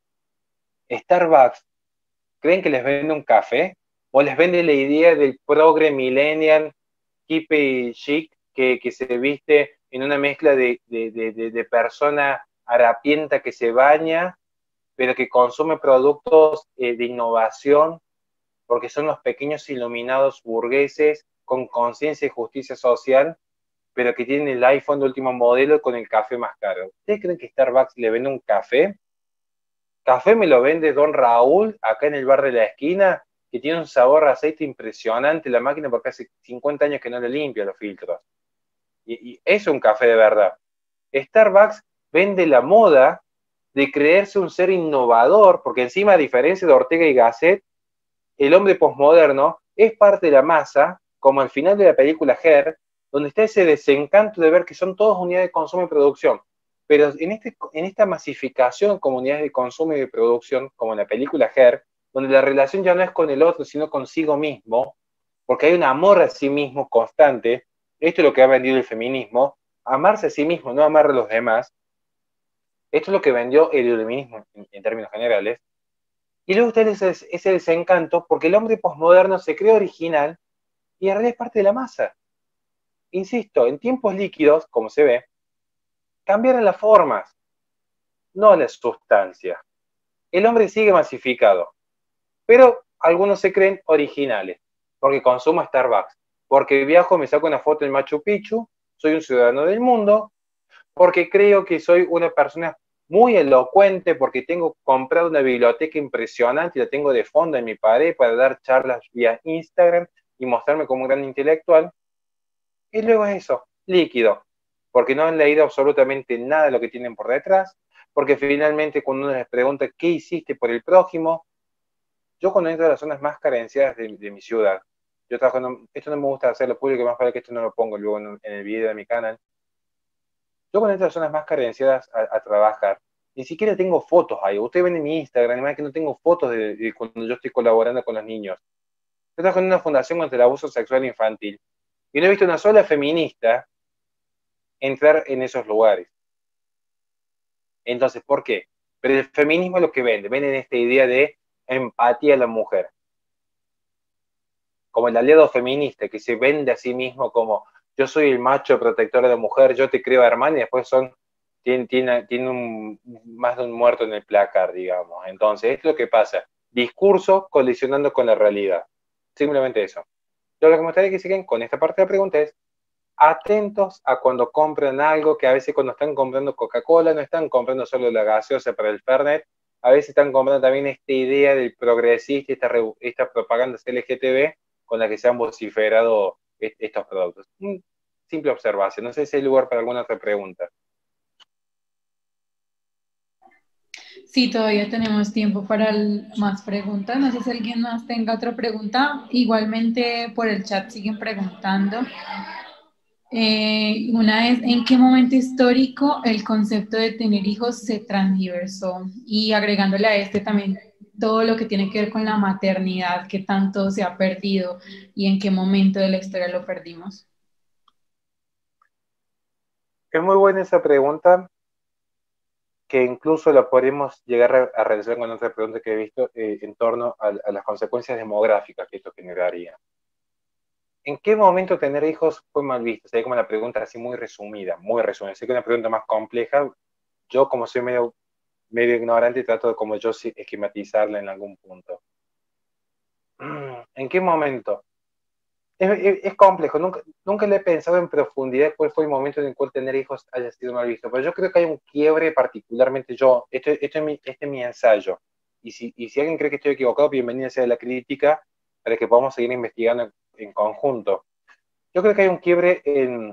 Starbucks, ¿creen que les vende un café? ¿O les vende la idea del progre millennial, hippie chic, que se viste en una mezcla de persona harapienta que se baña, pero que consume productos de innovación, porque son los pequeños iluminados burgueses con conciencia y justicia social, pero que tienen el iPhone de último modelo con el café más caro? ¿Ustedes creen que Starbucks le vende un café? Café me lo vende Don Raúl, acá en el bar de la esquina, que tiene un sabor a aceite impresionante la máquina porque hace 50 años que no le limpia los filtros. Y es un café de verdad. Starbucks vende la moda de creerse un ser innovador, porque encima, a diferencia de Ortega y Gasset, el hombre posmoderno es parte de la masa, como al final de la película Her, donde está ese desencanto de ver que son todas unidades de consumo y producción. Pero en esta masificación como unidades de consumo y de producción, como en la película Her, donde la relación ya no es con el otro, sino consigo mismo, porque hay un amor a sí mismo constante, esto es lo que ha vendido el feminismo, amarse a sí mismo, no amar a los demás. Esto es lo que vendió el iluminismo en términos generales. Y luego está ese desencanto porque el hombre posmoderno se cree original y en realidad es parte de la masa. Insisto, en tiempos líquidos, como se ve, cambiaron las formas, no la sustancia. El hombre sigue masificado, pero algunos se creen originales, porque consumo Starbucks, porque viajo, me saco una foto en Machu Picchu, soy un ciudadano del mundo, porque creo que soy una persona muy elocuente, porque tengo comprado una biblioteca impresionante y la tengo de fondo en mi pared para dar charlas vía Instagram y mostrarme como un gran intelectual. Y luego es eso, líquido, porque no han leído absolutamente nada de lo que tienen por detrás, porque finalmente cuando uno les pregunta qué hiciste por el prójimo, yo cuando entro a las zonas más carenciadas de mi ciudad, yo trabajo, esto no me gusta hacerlo público, más para que esto no lo pongo luego en el video de mi canal, yo cuando entro a las zonas más carenciadas a trabajar, ni siquiera tengo fotos ahí, ustedes ven en mi Instagram, además que no tengo fotos de cuando yo estoy colaborando con los niños. Yo trabajo en una fundación contra el abuso sexual infantil, y no he visto una sola feminista entrar en esos lugares. Entonces, ¿por qué? Pero el feminismo es lo que vende en esta idea de empatía a la mujer. Como el aliado feminista que se vende a sí mismo como yo soy el macho protector de la mujer, yo te creo hermana, y después tiene más de un muerto en el placar, digamos. Entonces, es lo que pasa. Discurso colisionando con la realidad. Simplemente eso. Yo lo que me gustaría que sigan con esta parte de la pregunta es atentos a cuando compran algo, que a veces cuando están comprando Coca-Cola no están comprando solo la gaseosa para el Fernet, a veces están comprando también esta idea del progresista, esta propaganda LGTB con la que se han vociferado estos productos. Simple observación, no sé si hay lugar para alguna otra pregunta. Sí, todavía tenemos tiempo para más preguntas. No sé si alguien más tenga otra pregunta. Igualmente por el chat siguen preguntando. Una es, ¿en qué momento histórico el concepto de tener hijos se transversó? Y agregándole a este también todo lo que tiene que ver con la maternidad, que tanto se ha perdido y en qué momento de la historia lo perdimos. Es muy buena esa pregunta, que incluso la podemos llegar a realizar con otra pregunta que he visto en torno a las consecuencias demográficas que esto generaría. ¿En qué momento tener hijos fue mal visto? Sería como la pregunta así muy resumida, muy resumida. Sé que una pregunta más compleja, yo como soy medio ignorante trato de como yo esquematizarla en algún punto. ¿En qué momento? Es complejo, nunca le he pensado en profundidad cuál fue el momento en el cual tener hijos haya sido mal visto, pero yo creo que hay un quiebre particularmente esto es mi ensayo, y si alguien cree que estoy equivocado, bienvenida sea la crítica para que podamos seguir investigando en conjunto. Yo creo que hay un quiebre en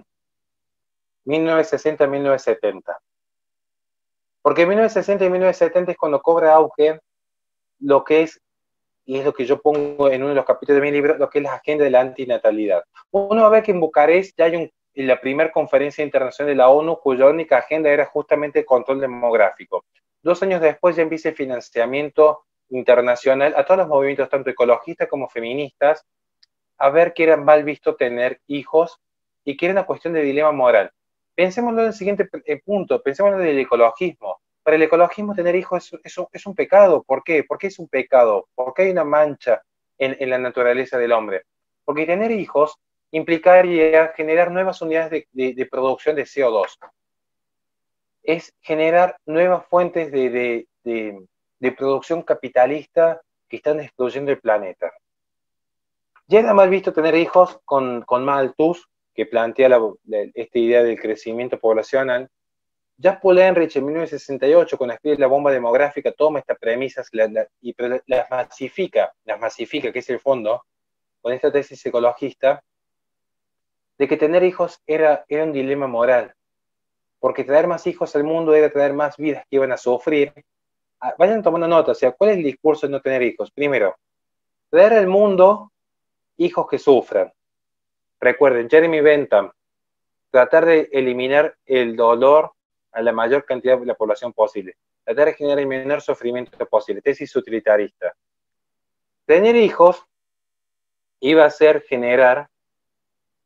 1960-1970, porque en 1960 y 1970 es cuando cobra auge lo que es, y es lo que yo pongo en uno de los capítulos de mi libro, lo que es la agenda de la antinatalidad. Uno va a ver que en Bucarest ya hay la primera conferencia internacional de la ONU, cuya única agenda era justamente el control demográfico. 2 años después ya empieza el financiamiento internacional a todos los movimientos, tanto ecologistas como feministas, a ver que era mal visto tener hijos y que era una cuestión de dilema moral. Pensémoslo en el siguiente punto, pensémoslo del ecologismo. Para el ecologismo tener hijos es un pecado. ¿Por qué? ¿Por qué es un pecado? ¿Por qué hay una mancha en la naturaleza del hombre? Porque tener hijos implicaría generar nuevas unidades de producción de CO2. Es generar nuevas fuentes de producción capitalista que están destruyendo el planeta. Ya era mal visto tener hijos con Malthus, que plantea esta idea del crecimiento poblacional. Ya Paul Ehrlich en 1968, cuando escribe La bomba demográfica, toma estas premisas y las masifica, que es el fondo, con esta tesis ecologista, de que tener hijos era un dilema moral, porque traer más hijos al mundo era traer más vidas que iban a sufrir. Vayan tomando nota, o sea, ¿cuál es el discurso de no tener hijos? Primero, traer al mundo hijos que sufran. Recuerden, Jeremy Bentham, tratar de eliminar el dolor a la mayor cantidad de la población posible, tratar de generar el menor sufrimiento posible, tesis utilitarista. Tener hijos iba a ser generar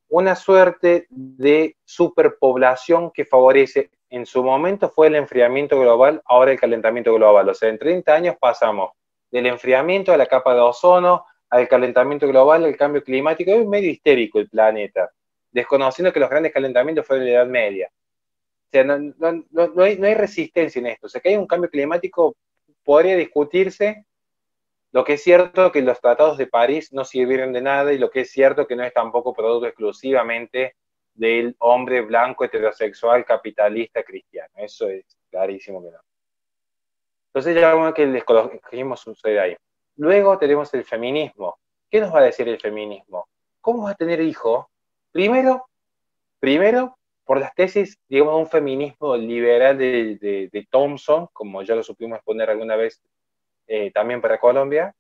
una suerte de superpoblación que favorece, en su momento fue el enfriamiento global, ahora el calentamiento global. O sea, en 30 años pasamos del enfriamiento a la capa de ozono, al calentamiento global, al cambio climático. Es medio histérico el planeta, desconociendo que los grandes calentamientos fueron en la Edad Media. O sea, no hay resistencia en esto. O sea, que hay un cambio climático, podría discutirse. Lo que es cierto que los tratados de París no sirvieron de nada, y lo que es cierto que no es tampoco producto exclusivamente del hombre blanco, heterosexual, capitalista, cristiano. Eso es clarísimo que no. Entonces ya bueno que el ecologismo sucede ahí. Luego tenemos el feminismo. ¿Qué nos va a decir el feminismo? ¿Cómo vas a tener hijos? Primero, por las tesis, digamos, un feminismo liberal de Thompson, como ya lo supimos exponer alguna vez también para Colombia,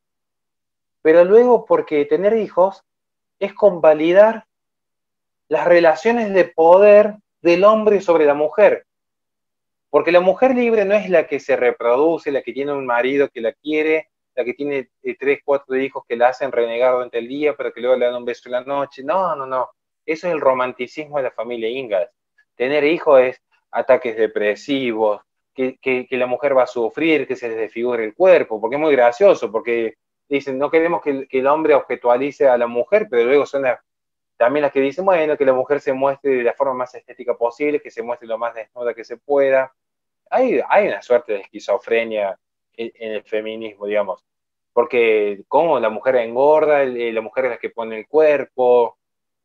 pero luego porque tener hijos es convalidar las relaciones de poder del hombre sobre la mujer. Porque la mujer libre no es la que se reproduce, la que tiene un marido que la quiere, la que tiene 3, 4 hijos que la hacen renegar durante el día, pero que luego le dan un beso en la noche. No, no, no. Eso es el romanticismo de la familia Ingalls. Tener hijos es ataques depresivos, que la mujer va a sufrir, que se les desfigure el cuerpo, porque es muy gracioso, porque dicen, no queremos que el hombre objetualice a la mujer, pero luego son también las que dicen, bueno, que la mujer se muestre de la forma más estética posible, que se muestre lo más desnuda que se pueda. Hay una suerte de esquizofrenia en el feminismo, digamos, porque como la mujer engorda, la mujer es la que pone el cuerpo,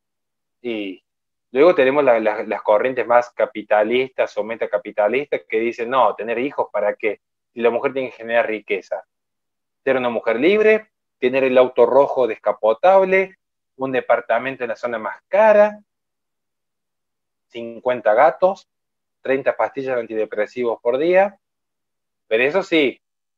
y luego tenemos las corrientes más capitalistas o metacapitalistas que dicen, no, tener hijos, ¿para qué? Si la mujer tiene que generar riqueza. Ser una mujer libre, tener el auto rojo descapotable, un departamento en la zona más cara, 50 gatos, 30 pastillas antidepresivos por día, pero eso sí,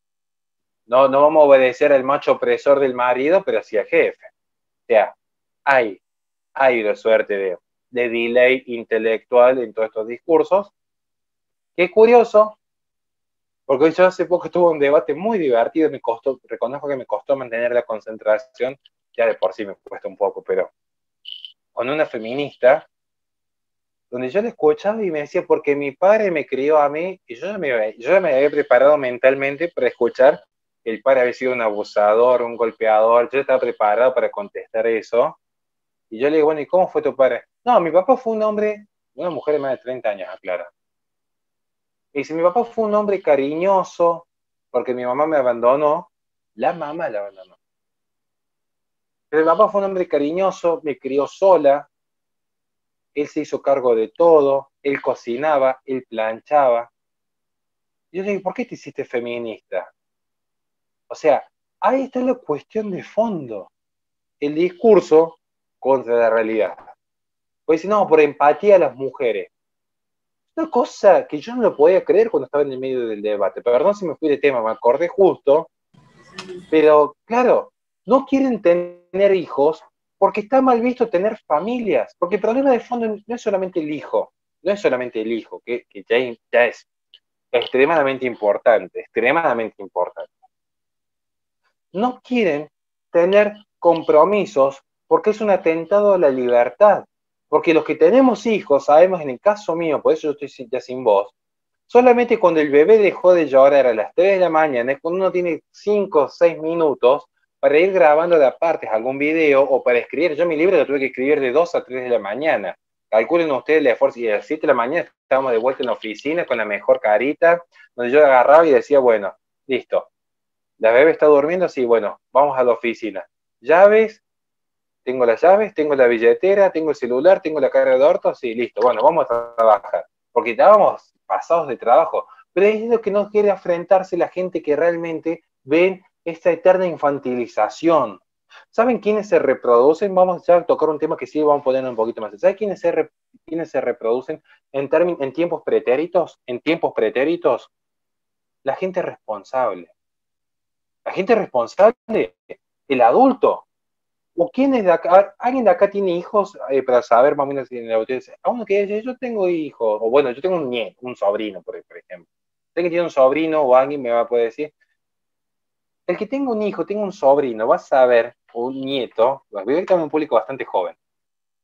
no vamos a obedecer al macho opresor del marido, pero sí al jefe. O sea, hay una suerte de delay intelectual en todos estos discursos, que es curioso, porque yo hace poco tuve un debate muy divertido, reconozco que me costó mantener la concentración, ya de por sí me cuesta un poco, pero con una feminista, donde yo le escuchaba y me decía, porque mi padre me crió a mí, y yo ya me había preparado mentalmente para escuchar que el padre había sido un abusador, un golpeador. Yo estaba preparado para contestar eso, y yo le digo, bueno, ¿y cómo fue tu padre? No, mi papá fue un hombre, una mujer de más de 30 años, aclara. Y dice, mi papá fue un hombre cariñoso, porque mi mamá me abandonó, la mamá la abandonó. Pero mi papá fue un hombre cariñoso, me crió sola, él se hizo cargo de todo, él cocinaba, él planchaba. Yo le digo, ¿por qué te hiciste feminista? O sea, ahí está la cuestión de fondo. El discurso contra la realidad. Pues dice, no, por empatía a las mujeres. Una cosa que yo no lo podía creer cuando estaba en el medio del debate. Perdón si me fui de tema, me acordé justo. Pero, claro, no quieren tener hijos porque está mal visto tener familias. Porque el problema de fondo no es solamente el hijo. No es solamente el hijo, que ya es extremadamente importante, extremadamente importante. No quieren tener compromisos porque es un atentado a la libertad. Porque los que tenemos hijos, sabemos en el caso mío, por eso yo estoy ya sin voz, solamente cuando el bebé dejó de llorar a las 3 de la mañana, es cuando uno tiene 5 o 6 minutos para ir grabando de apartes algún video o para escribir. Yo mi libro lo tuve que escribir de 2 a 3 de la mañana. Calculen ustedes el esfuerzo, y a las 7 de la mañana estábamos de vuelta en la oficina con la mejor carita, donde yo agarraba y decía, bueno, listo, la bebé está durmiendo, sí, bueno, vamos a la oficina. Llaves, tengo las llaves, tengo la billetera, tengo el celular, tengo la carga de orto, sí, listo, bueno, vamos a trabajar. Porque estábamos pasados de trabajo. Pero es lo que no quiere enfrentarse la gente que realmente ven esta eterna infantilización. ¿Saben quiénes se reproducen? Vamos ya a tocar un tema que sí vamos a poner un poquito más. ¿Saben quiénes se reproducen en tiempos pretéritos? En tiempos pretéritos, la gente responsable. La gente responsable, el adulto. ¿O quién es de acá? ¿Alguien de acá tiene hijos? Para saber más o menos si en la audiencia. A uno que dice, yo tengo hijos, o bueno, yo tengo un nieto, un sobrino, por ejemplo. Sé que tiene un sobrino o alguien me va a poder decir. El que tenga un hijo, tenga un sobrino, va a saber, o un nieto, va a vivir también un público bastante joven.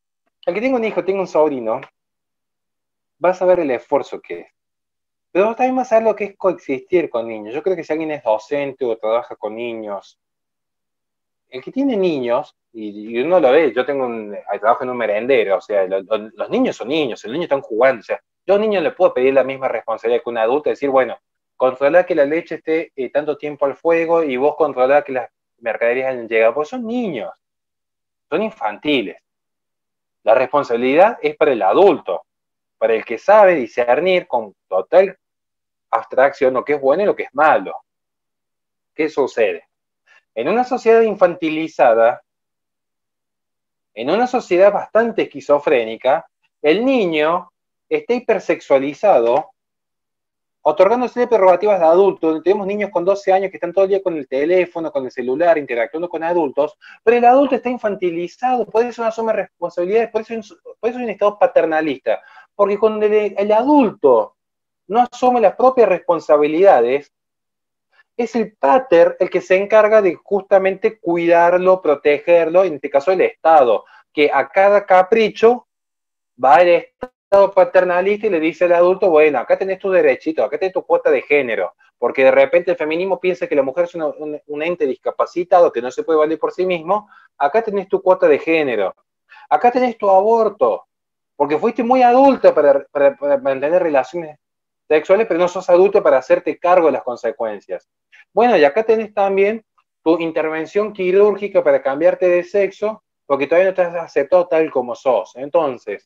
el que tenga un hijo, tenga un sobrino, va a saber el esfuerzo que es. Pero también va a saber lo que es coexistir con niños. Yo creo que si alguien es docente o trabaja con niños, el que tiene niños, y uno lo ve, yo trabajo en un merendero, o sea, los niños son niños, los niños están jugando, o sea, yo a un niño le puedo pedir la misma responsabilidad que un adulto, decir, bueno, controlar que la leche esté tanto tiempo al fuego y vos controlar que las mercaderías hayan llegado, porque son niños, son infantiles. La responsabilidad es para el adulto, para el que sabe discernir con total abstracción lo que es bueno y lo que es malo. ¿Qué sucede? En una sociedad infantilizada, en una sociedad bastante esquizofrénica, el niño está hipersexualizado, otorgándose prerrogativas de adulto. Tenemos niños con 12 años que están todo el día con el teléfono, con el celular, interactuando con adultos, pero el adulto está infantilizado, por eso no asume responsabilidades, por eso es un estado paternalista, porque cuando el adulto no asume las propias responsabilidades, es el pater el que se encarga de justamente cuidarlo, protegerlo, en este caso el Estado, que a cada capricho va el Estado paternalista y le dice al adulto, bueno, acá tenés tu derechito, acá tenés tu cuota de género, porque de repente el feminismo piensa que la mujer es un ente discapacitado que no se puede valer por sí mismo, acá tenés tu cuota de género, acá tenés tu aborto, porque fuiste muy adulta para mantener relaciones sexuales, pero no sos adulto para hacerte cargo de las consecuencias. Bueno, y acá tenés también tu intervención quirúrgica para cambiarte de sexo, porque todavía no te has aceptado tal como sos. Entonces,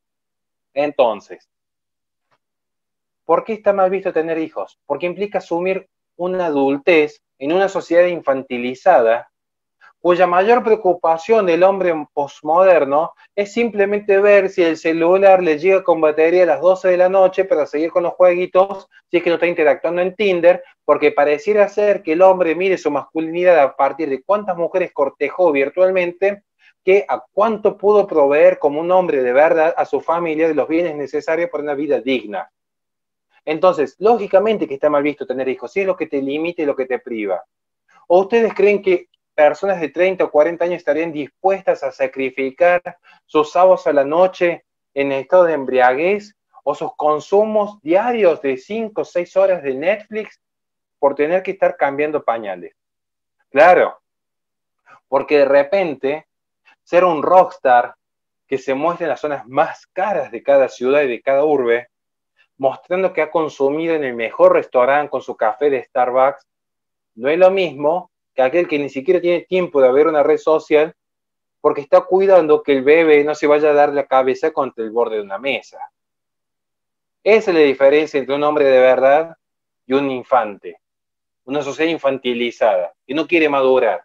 ¿por qué está mal visto tener hijos? Porque implica asumir una adultez en una sociedad infantilizada, cuya mayor preocupación del hombre postmoderno es simplemente ver si el celular le llega con batería a las 12 de la noche para seguir con los jueguitos, si es que no está interactuando en Tinder, porque pareciera ser que el hombre mire su masculinidad a partir de cuántas mujeres cortejó virtualmente, que a cuánto pudo proveer como un hombre de verdad a su familia de los bienes necesarios para una vida digna. Entonces, lógicamente que está mal visto tener hijos, si es lo que te limita y lo que te priva. ¿O ustedes creen que personas de 30 o 40 años estarían dispuestas a sacrificar sus sábados a la noche en estado de embriaguez o sus consumos diarios de 5 o 6 horas de Netflix por tener que estar cambiando pañales? Claro, porque de repente ser un rockstar que se muestra en las zonas más caras de cada ciudad y de cada urbe, mostrando que ha consumido en el mejor restaurante con su café de Starbucks, no es lo mismo que aquel que ni siquiera tiene tiempo de ver una red social porque está cuidando que el bebé no se vaya a dar la cabeza contra el borde de una mesa. Esa es la diferencia entre un hombre de verdad y un infante. Una sociedad infantilizada, que no quiere madurar.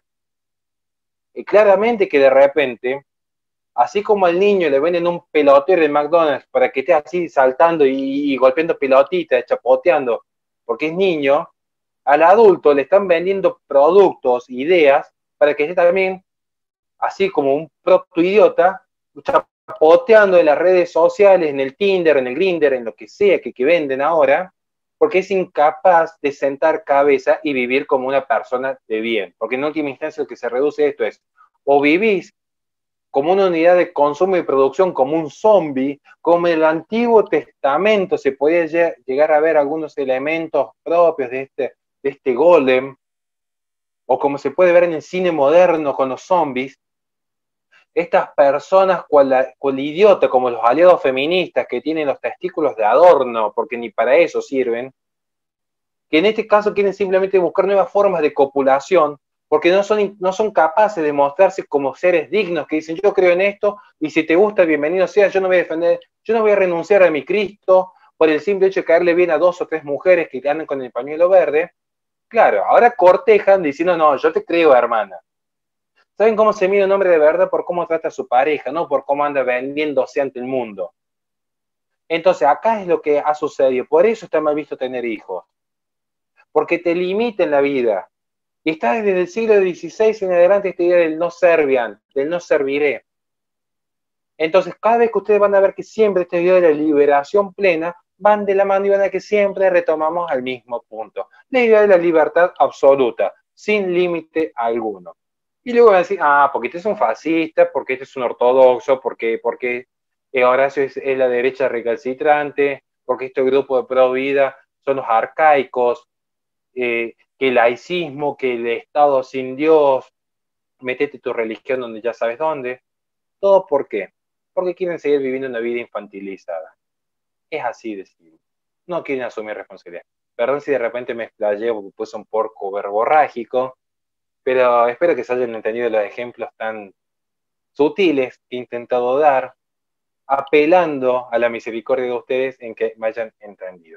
Y claramente que de repente, así como al niño le venden un pelotero de McDonald's para que esté así saltando y golpeando pelotitas, chapoteando, porque es niño, al adulto le están vendiendo productos, ideas, para que esté también, así como un protoidiota, chapoteando en las redes sociales, en el Tinder, en el Grindr, en lo que sea que venden ahora, porque es incapaz de sentar cabeza y vivir como una persona de bien. Porque en última instancia lo que se reduce a esto es, o vivís como una unidad de consumo y producción, como un zombie, como en el Antiguo Testamento se podía llegar a ver algunos elementos propios de este golem, o como se puede ver en el cine moderno con los zombies, estas personas cual idiota, como los aliados feministas que tienen los testículos de adorno, porque ni para eso sirven, que en este caso quieren simplemente buscar nuevas formas de copulación, porque no son capaces de mostrarse como seres dignos, que dicen, yo creo en esto, y si te gusta, bienvenido sea, yo no voy a renunciar a mi Cristo, por el simple hecho de caerle bien a 2 o 3 mujeres que andan con el pañuelo verde. Claro, ahora cortejan diciendo, no, yo te creo, hermana. ¿Saben cómo se mide un hombre de verdad? Por cómo trata a su pareja, no por cómo anda vendiéndose ante el mundo. Entonces, acá es lo que ha sucedido. Por eso está mal visto tener hijos. Porque te limita en la vida. Y está desde el siglo XVI en adelante esta idea del no servian, del no serviré. Entonces, cada vez que ustedes van a ver que siempre esta idea de la liberación plena van de la mano y van a que siempre retomamos al mismo punto. La idea de la libertad absoluta, sin límite alguno. Y luego van a decir, porque este es un fascista, porque este es un ortodoxo, porque Horacio es la derecha recalcitrante, porque este grupo de pro vida son los arcaicos, que el laicismo, que el Estado sin Dios, metete tu religión donde ya sabes dónde. ¿Todo por qué? Porque quieren seguir viviendo una vida infantilizada. Es así de simple. No quieren asumir responsabilidad. Perdón si de repente me explayé porque puse un porco verborrágico, pero espero que se hayan entendido los ejemplos tan sutiles que he intentado dar, apelando a la misericordia de ustedes en que me hayan entendido.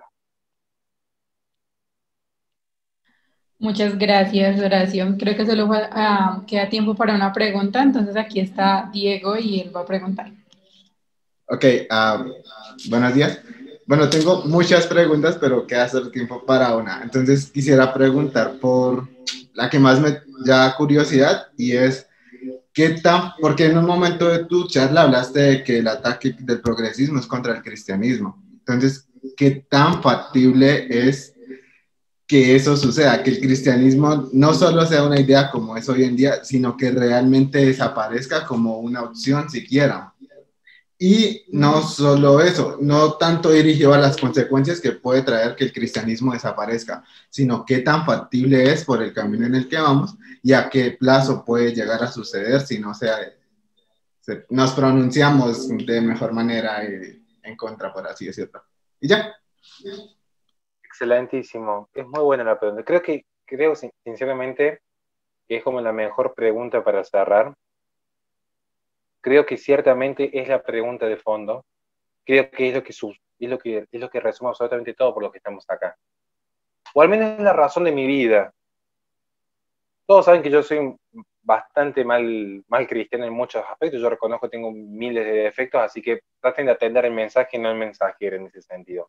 Muchas gracias, Horacio. Creo que solo queda tiempo para una pregunta, entonces aquí está Diego y él va a preguntar. Ok, buenos días. Bueno, tengo muchas preguntas, pero queda solo tiempo para una. Entonces quisiera preguntar por la que más me da curiosidad y es, porque en un momento de tu charla hablaste de que el ataque del progresismo es contra el cristianismo. Entonces, ¿qué tan factible es que eso suceda? Que el cristianismo no solo sea una idea como es hoy en día, sino que realmente desaparezca como una opción siquiera. Y no solo eso, no tanto dirigido a las consecuencias que puede traer que el cristianismo desaparezca, sino qué tan factible es por el camino en el que vamos y a qué plazo puede llegar a suceder si no nos pronunciamos de mejor manera en contra, por así decirlo. Y ya. Excelentísimo. Es muy buena la pregunta. Creo sinceramente que es como la mejor pregunta para cerrar. Creo que ciertamente es la pregunta de fondo. Creo que es lo que resume absolutamente todo por lo que estamos acá. O al menos es la razón de mi vida. Todos saben que yo soy bastante mal cristiano en muchos aspectos. Yo reconozco que tengo miles de defectos, así que traten de atender el mensaje y no el mensajero en ese sentido.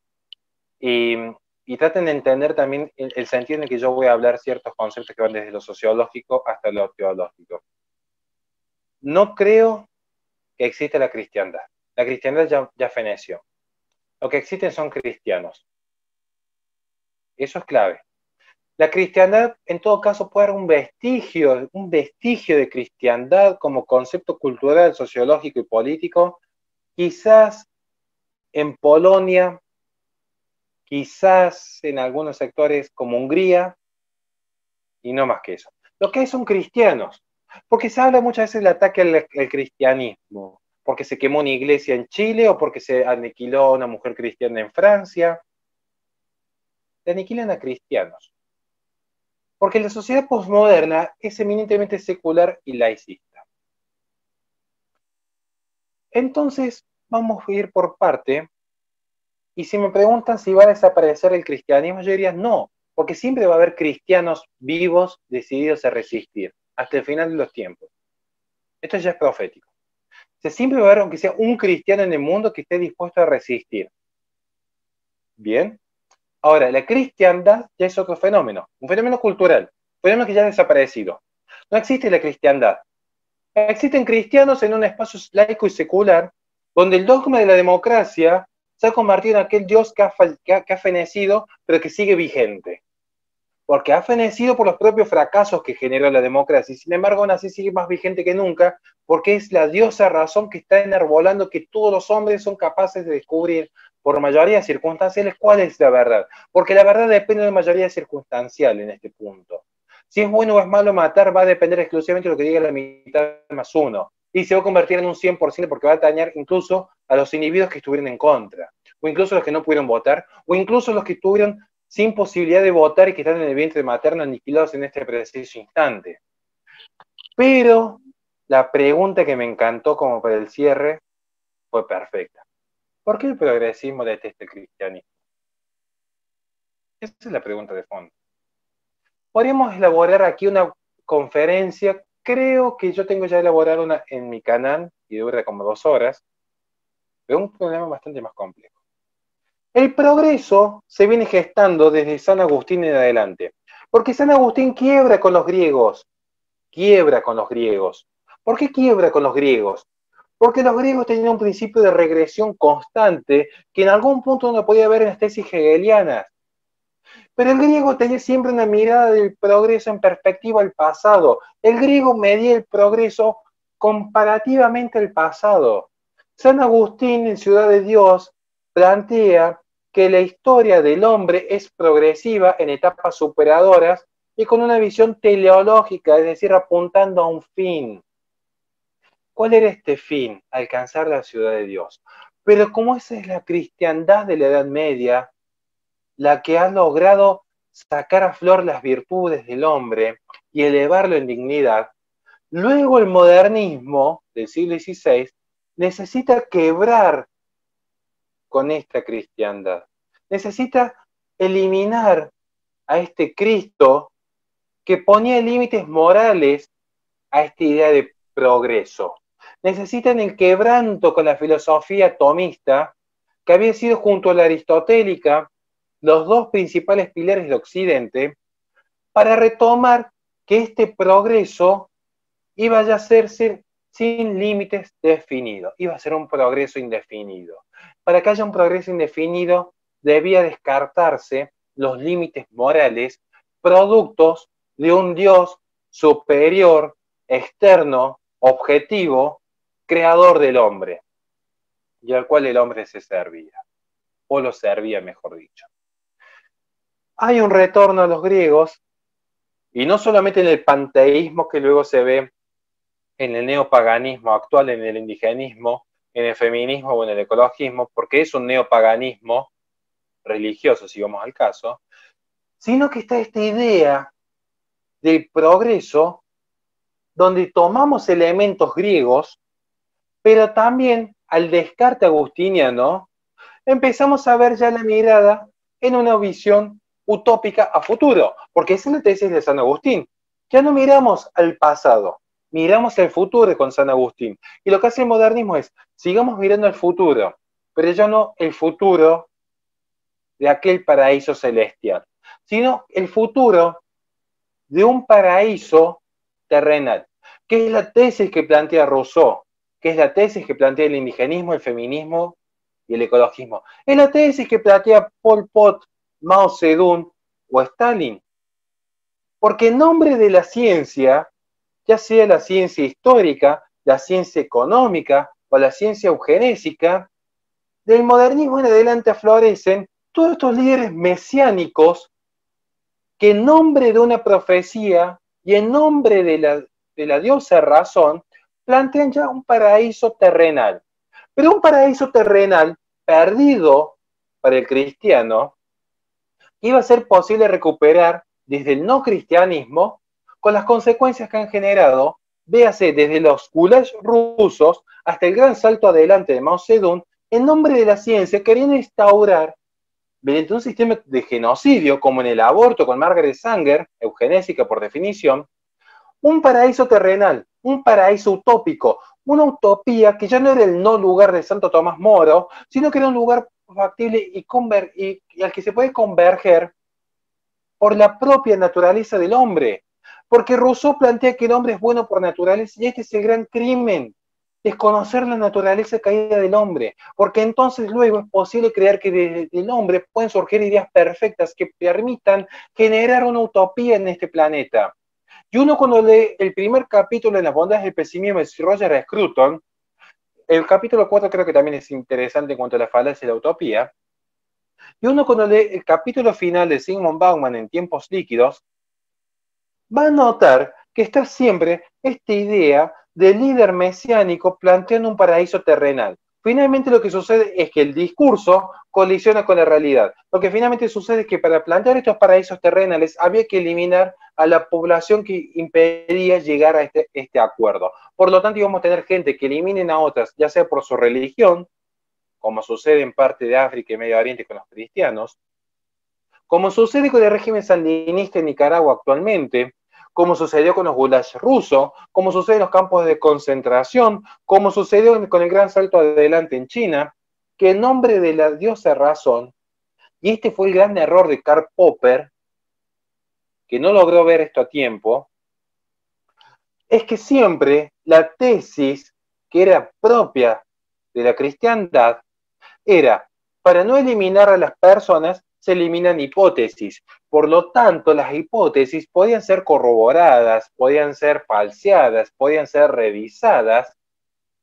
Y traten de entender también el sentido en el que yo voy a hablar ciertos conceptos que van desde lo sociológico hasta lo teológico. No creo que exista la cristiandad. La cristiandad ya feneció. Lo que existen son cristianos. Eso es clave. La cristiandad, en todo caso, puede dar un vestigio de cristiandad como concepto cultural, sociológico y político, quizás en Polonia, quizás en algunos sectores como Hungría, y no más que eso. Lo que hay son cristianos, porque se habla muchas veces del ataque al cristianismo, porque se quemó una iglesia en Chile o porque se aniquiló a una mujer cristiana en Francia. Se aniquilan a cristianos. Porque la sociedad posmoderna es eminentemente secular y laicista. Entonces, vamos a ir por parte, y si me preguntan si va a desaparecer el cristianismo, yo diría no, porque siempre va a haber cristianos vivos decididos a resistir, hasta el final de los tiempos. Esto ya es profético. O sea, siempre va a haber, aunque sea un cristiano en el mundo, que esté dispuesto a resistir. Bien. Ahora, la cristiandad ya es otro fenómeno, un fenómeno cultural, un fenómeno que ya ha desaparecido. No existe la cristiandad. Existen cristianos en un espacio laico y secular, donde el dogma de la democracia se ha convertido en aquel Dios que ha fenecido, pero que sigue vigente. Porque ha fenecido por los propios fracasos que generó la democracia, y sin embargo aún así sigue más vigente que nunca, porque es la diosa razón que está enarbolando que todos los hombres son capaces de descubrir por mayoría circunstanciales cuál es la verdad, porque la verdad depende de mayoría circunstancial en este punto. Si es bueno o es malo matar va a depender exclusivamente de lo que diga la mitad más uno, y se va a convertir en un 100% porque va a dañar incluso a los individuos que estuvieron en contra, o incluso los que no pudieron votar, o incluso los que estuvieron sin posibilidad de votar y que están en el vientre materno aniquilados en este preciso instante. Pero la pregunta que me encantó como para el cierre fue perfecta. ¿Por qué el progresismo detesta el cristianismo? Esa es la pregunta de fondo. Podríamos elaborar aquí una conferencia, creo que yo tengo ya elaborada una en mi canal, y dura como 2 horas, pero un problema bastante más complejo. El progreso se viene gestando desde San Agustín en adelante, porque San Agustín quiebra con los griegos. ¿Por qué quiebra con los griegos? Porque los griegos tenían un principio de regresión constante que en algún punto uno podía ver en las tesis hegelianas. Pero el griego tenía siempre una mirada del progreso en perspectiva al pasado. El griego medía el progreso comparativamente al pasado. San Agustín, en Ciudad de Dios, plantea que la historia del hombre es progresiva en etapas superadoras y con una visión teleológica, es decir, apuntando a un fin. ¿Cuál era este fin? Alcanzar la ciudad de Dios. Pero como esa es la cristiandad de la Edad Media, la que ha logrado sacar a flor las virtudes del hombre y elevarlo en dignidad, luego el modernismo del siglo XVI necesita quebrar con esta cristiandad. Necesita eliminar a este Cristo que ponía límites morales a esta idea de progreso. Necesitan el quebranto con la filosofía tomista, que había sido junto a la aristotélica los dos principales pilares de Occidente, para retomar que este progreso iba a hacerse sin límites definidos, iba a ser un progreso indefinido. Para que haya un progreso indefinido, debía descartarse los límites morales productos de un Dios superior, externo, objetivo, creador del hombre, y al cual el hombre se servía, o lo servía, mejor dicho. Hay un retorno a los griegos, y no solamente en el panteísmo que luego se ve en el neopaganismo actual, en el indigenismo, en el feminismo o en el ecologismo, porque es un neopaganismo religioso, si vamos al caso, sino que está esta idea del progreso donde tomamos elementos griegos, pero también al descarte agustiniano empezamos a ver ya la mirada en una visión utópica a futuro, porque esa es la tesis de San Agustín. Ya no miramos al pasado, miramos al futuro con San Agustín. Y lo que hace el modernismo es, sigamos mirando al futuro, pero ya no el futuro de aquel paraíso celestial, sino el futuro de un paraíso terrenal, que es la tesis que plantea Rousseau, que es la tesis que plantea el indigenismo, el feminismo y el ecologismo. Es la tesis que plantea Pol Pot, Mao Zedong o Stalin. Porque en nombre de la ciencia, ya sea la ciencia histórica, la ciencia económica o la ciencia eugenésica, del modernismo en adelante aflorecen todos estos líderes mesiánicos que en nombre de una profecía y en nombre de la diosa razón, plantean ya un paraíso terrenal. Pero un paraíso terrenal perdido para el cristiano, iba a ser posible recuperar desde el no cristianismo con las consecuencias que han generado, véase desde los gulags rusos hasta el gran salto adelante de Mao Zedong, en nombre de la ciencia, queriendo instaurar, mediante un sistema de genocidio, como en el aborto con Margaret Sanger, eugenésica por definición, un paraíso terrenal, un paraíso utópico, una utopía que ya no era el no lugar de Santo Tomás Moro, sino que era un lugar factible y al que se puede converger por la propia naturaleza del hombre. Porque Rousseau plantea que el hombre es bueno por naturaleza, y este es el gran crimen, desconocer la naturaleza caída del hombre, porque entonces luego es posible creer que del hombre pueden surgir ideas perfectas que permitan generar una utopía en este planeta. Y uno cuando lee el primer capítulo de Las bondades del pesimismo de Roger Scruton, el capítulo 4 creo que también es interesante en cuanto a la falacia y la utopía, y uno cuando lee el capítulo final de Zygmunt Bauman en Tiempos líquidos, va a notar que está siempre esta idea del líder mesiánico planteando un paraíso terrenal. Finalmente lo que sucede es que el discurso colisiona con la realidad. Lo que finalmente sucede es que para plantear estos paraísos terrenales había que eliminar a la población que impedía llegar a este acuerdo. Por lo tanto, íbamos a tener gente que eliminen a otras, ya sea por su religión, como sucede en parte de África y Medio Oriente con los cristianos, como sucede con el régimen sandinista en Nicaragua actualmente, como sucedió con los gulags rusos, como sucede en los campos de concentración, como sucedió con el gran salto adelante en China, que en nombre de la diosa razón, y este fue el gran error de Karl Popper, que no logró ver esto a tiempo, es que siempre la tesis que era propia de la cristiandad era, para no eliminar a las personas, se eliminan hipótesis. Por lo tanto, las hipótesis podían ser corroboradas, podían ser falseadas, podían ser revisadas,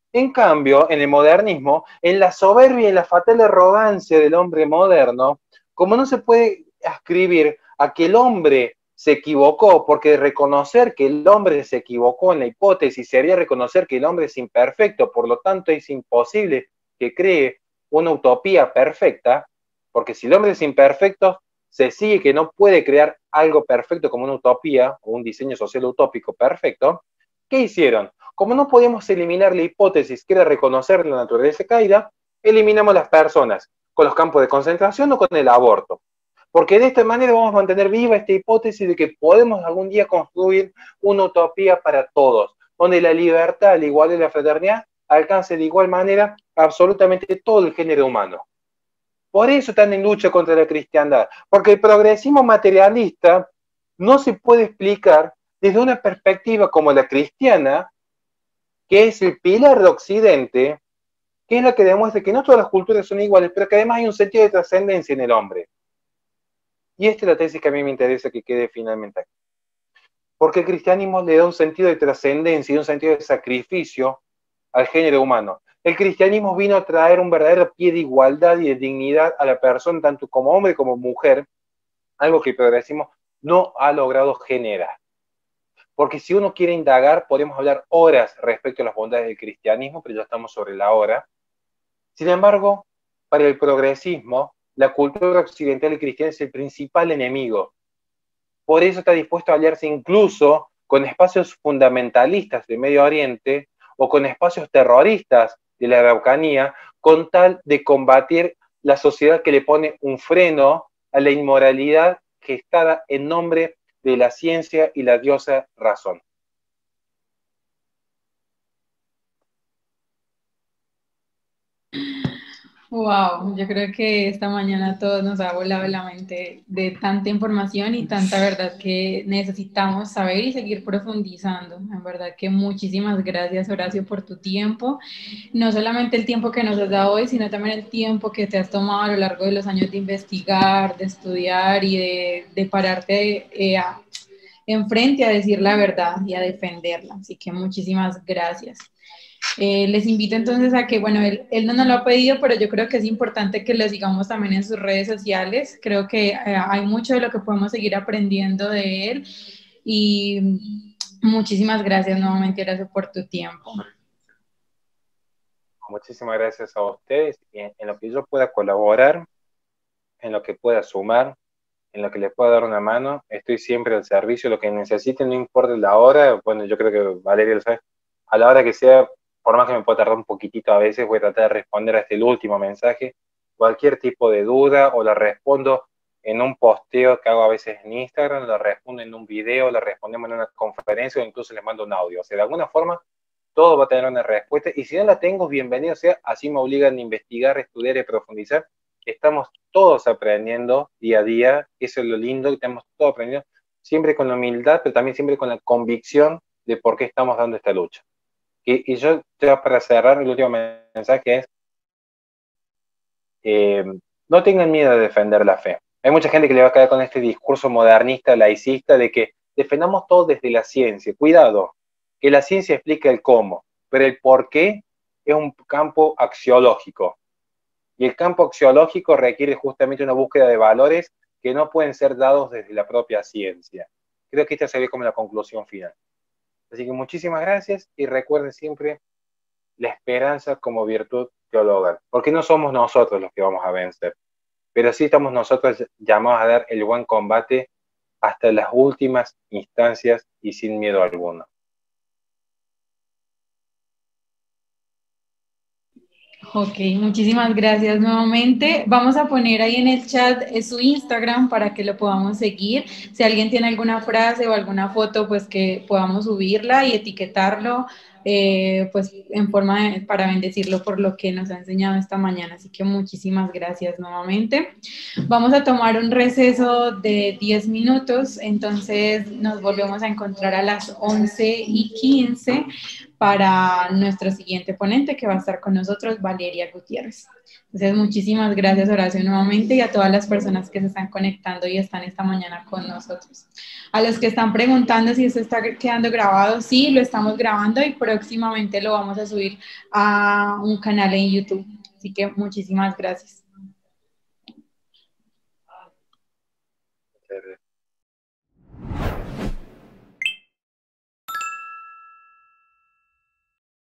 En cambio, en el modernismo, en la soberbia y la fatal arrogancia del hombre moderno, como no se puede ascribir a que el hombre se equivocó, porque reconocer que el hombre se equivocó en la hipótesis sería reconocer que el hombre es imperfecto, por lo tanto es imposible que cree una utopía perfecta, porque si el hombre es imperfecto, se sigue que no puede crear algo perfecto como una utopía o un diseño social utópico perfecto. ¿Qué hicieron? Como no podíamos eliminar la hipótesis que era reconocer la naturaleza caída, eliminamos las personas con los campos de concentración o con el aborto. Porque de esta manera vamos a mantener viva esta hipótesis de que podemos algún día construir una utopía para todos, donde la libertad, la igualdad y la fraternidad alcance de igual manera absolutamente todo el género humano. Por eso están en lucha contra la cristiandad, porque el progresismo materialista no se puede explicar desde una perspectiva como la cristiana, que es el pilar de Occidente, que es la que demuestra que no todas las culturas son iguales, pero que además hay un sentido de trascendencia en el hombre. Y esta es la tesis que a mí me interesa que quede finalmente aquí. Porque el cristianismo le da un sentido de trascendencia y un sentido de sacrificio al género humano. El cristianismo vino a traer un verdadero pie de igualdad y de dignidad a la persona, tanto como hombre como mujer, algo que el progresismo no ha logrado generar. Porque si uno quiere indagar, podemos hablar horas respecto a las bondades del cristianismo, pero ya estamos sobre la hora. Sin embargo, para el progresismo, la cultura occidental y cristiana es el principal enemigo. Por eso está dispuesto a aliarse incluso con espacios fundamentalistas de Medio Oriente o con espacios terroristas de la Araucanía, con tal de combatir la sociedad que le pone un freno a la inmoralidad gestada en nombre de la ciencia y la diosa razón. Wow, yo creo que esta mañana a todos nos ha volado la mente de tanta información y tanta verdad que necesitamos saber y seguir profundizando. En verdad que muchísimas gracias, Horacio, por tu tiempo. No solamente el tiempo que nos has dado hoy, sino también el tiempo que te has tomado a lo largo de los años de investigar, de estudiar y de pararte enfrente a decir la verdad y a defenderla. Así que muchísimas gracias. Les invito entonces a que, bueno, él no nos lo ha pedido, pero yo creo que es importante que lo sigamos también en sus redes sociales. Creo que hay mucho de lo que podemos seguir aprendiendo de él. Y muchísimas gracias nuevamente, Horacio, por tu tiempo. Muchísimas gracias a ustedes. En lo que yo pueda colaborar, en lo que pueda sumar, en lo que les pueda dar una mano, estoy siempre al servicio. Lo que necesiten, no importa la hora. Bueno, yo creo que Valeria lo sabe. A la hora que sea, por más que me pueda tardar un poquitito a veces, voy a tratar de responder a este último mensaje. Cualquier tipo de duda, o la respondo en un posteo que hago a veces en Instagram, la respondo en un video, la respondemos en una conferencia, o incluso les mando un audio. O sea, de alguna forma, todo va a tener una respuesta. Y si no la tengo, bienvenido sea. Así me obligan a investigar, estudiar y profundizar. Estamos todos aprendiendo día a día. Eso es lo lindo, que estamos todos aprendiendo, siempre con la humildad, pero también siempre con la convicción de por qué estamos dando esta lucha. Y yo, ya para cerrar, el último mensaje es, no tengan miedo de defender la fe. Hay mucha gente que le va a caer con este discurso modernista, laicista, de que defendamos todo desde la ciencia. Cuidado, que la ciencia explica el cómo, pero el por qué es un campo axiológico. Y el campo axiológico requiere justamente una búsqueda de valores que no pueden ser dados desde la propia ciencia. Creo que esta sería como la conclusión final. Así que muchísimas gracias y recuerden siempre la esperanza como virtud teologal, porque no somos nosotros los que vamos a vencer, pero sí estamos nosotros llamados a dar el buen combate hasta las últimas instancias y sin miedo alguno. Ok, muchísimas gracias nuevamente. Vamos a poner ahí en el chat su Instagram para que lo podamos seguir. Si alguien tiene alguna frase o alguna foto, pues que podamos subirla y etiquetarlo, pues en forma para bendecirlo por lo que nos ha enseñado esta mañana. Así que muchísimas gracias nuevamente. Vamos a tomar un receso de 10 minutos, entonces nos volvemos a encontrar a las 11:15 para nuestro siguiente ponente que va a estar con nosotros, Valeria Gutiérrez. Entonces, muchísimas gracias, Horacio, nuevamente, y a todas las personas que se están conectando y están esta mañana con nosotros. A los que están preguntando si esto está quedando grabado, sí, lo estamos grabando y próximamente lo vamos a subir a un canal en YouTube. Así que muchísimas gracias.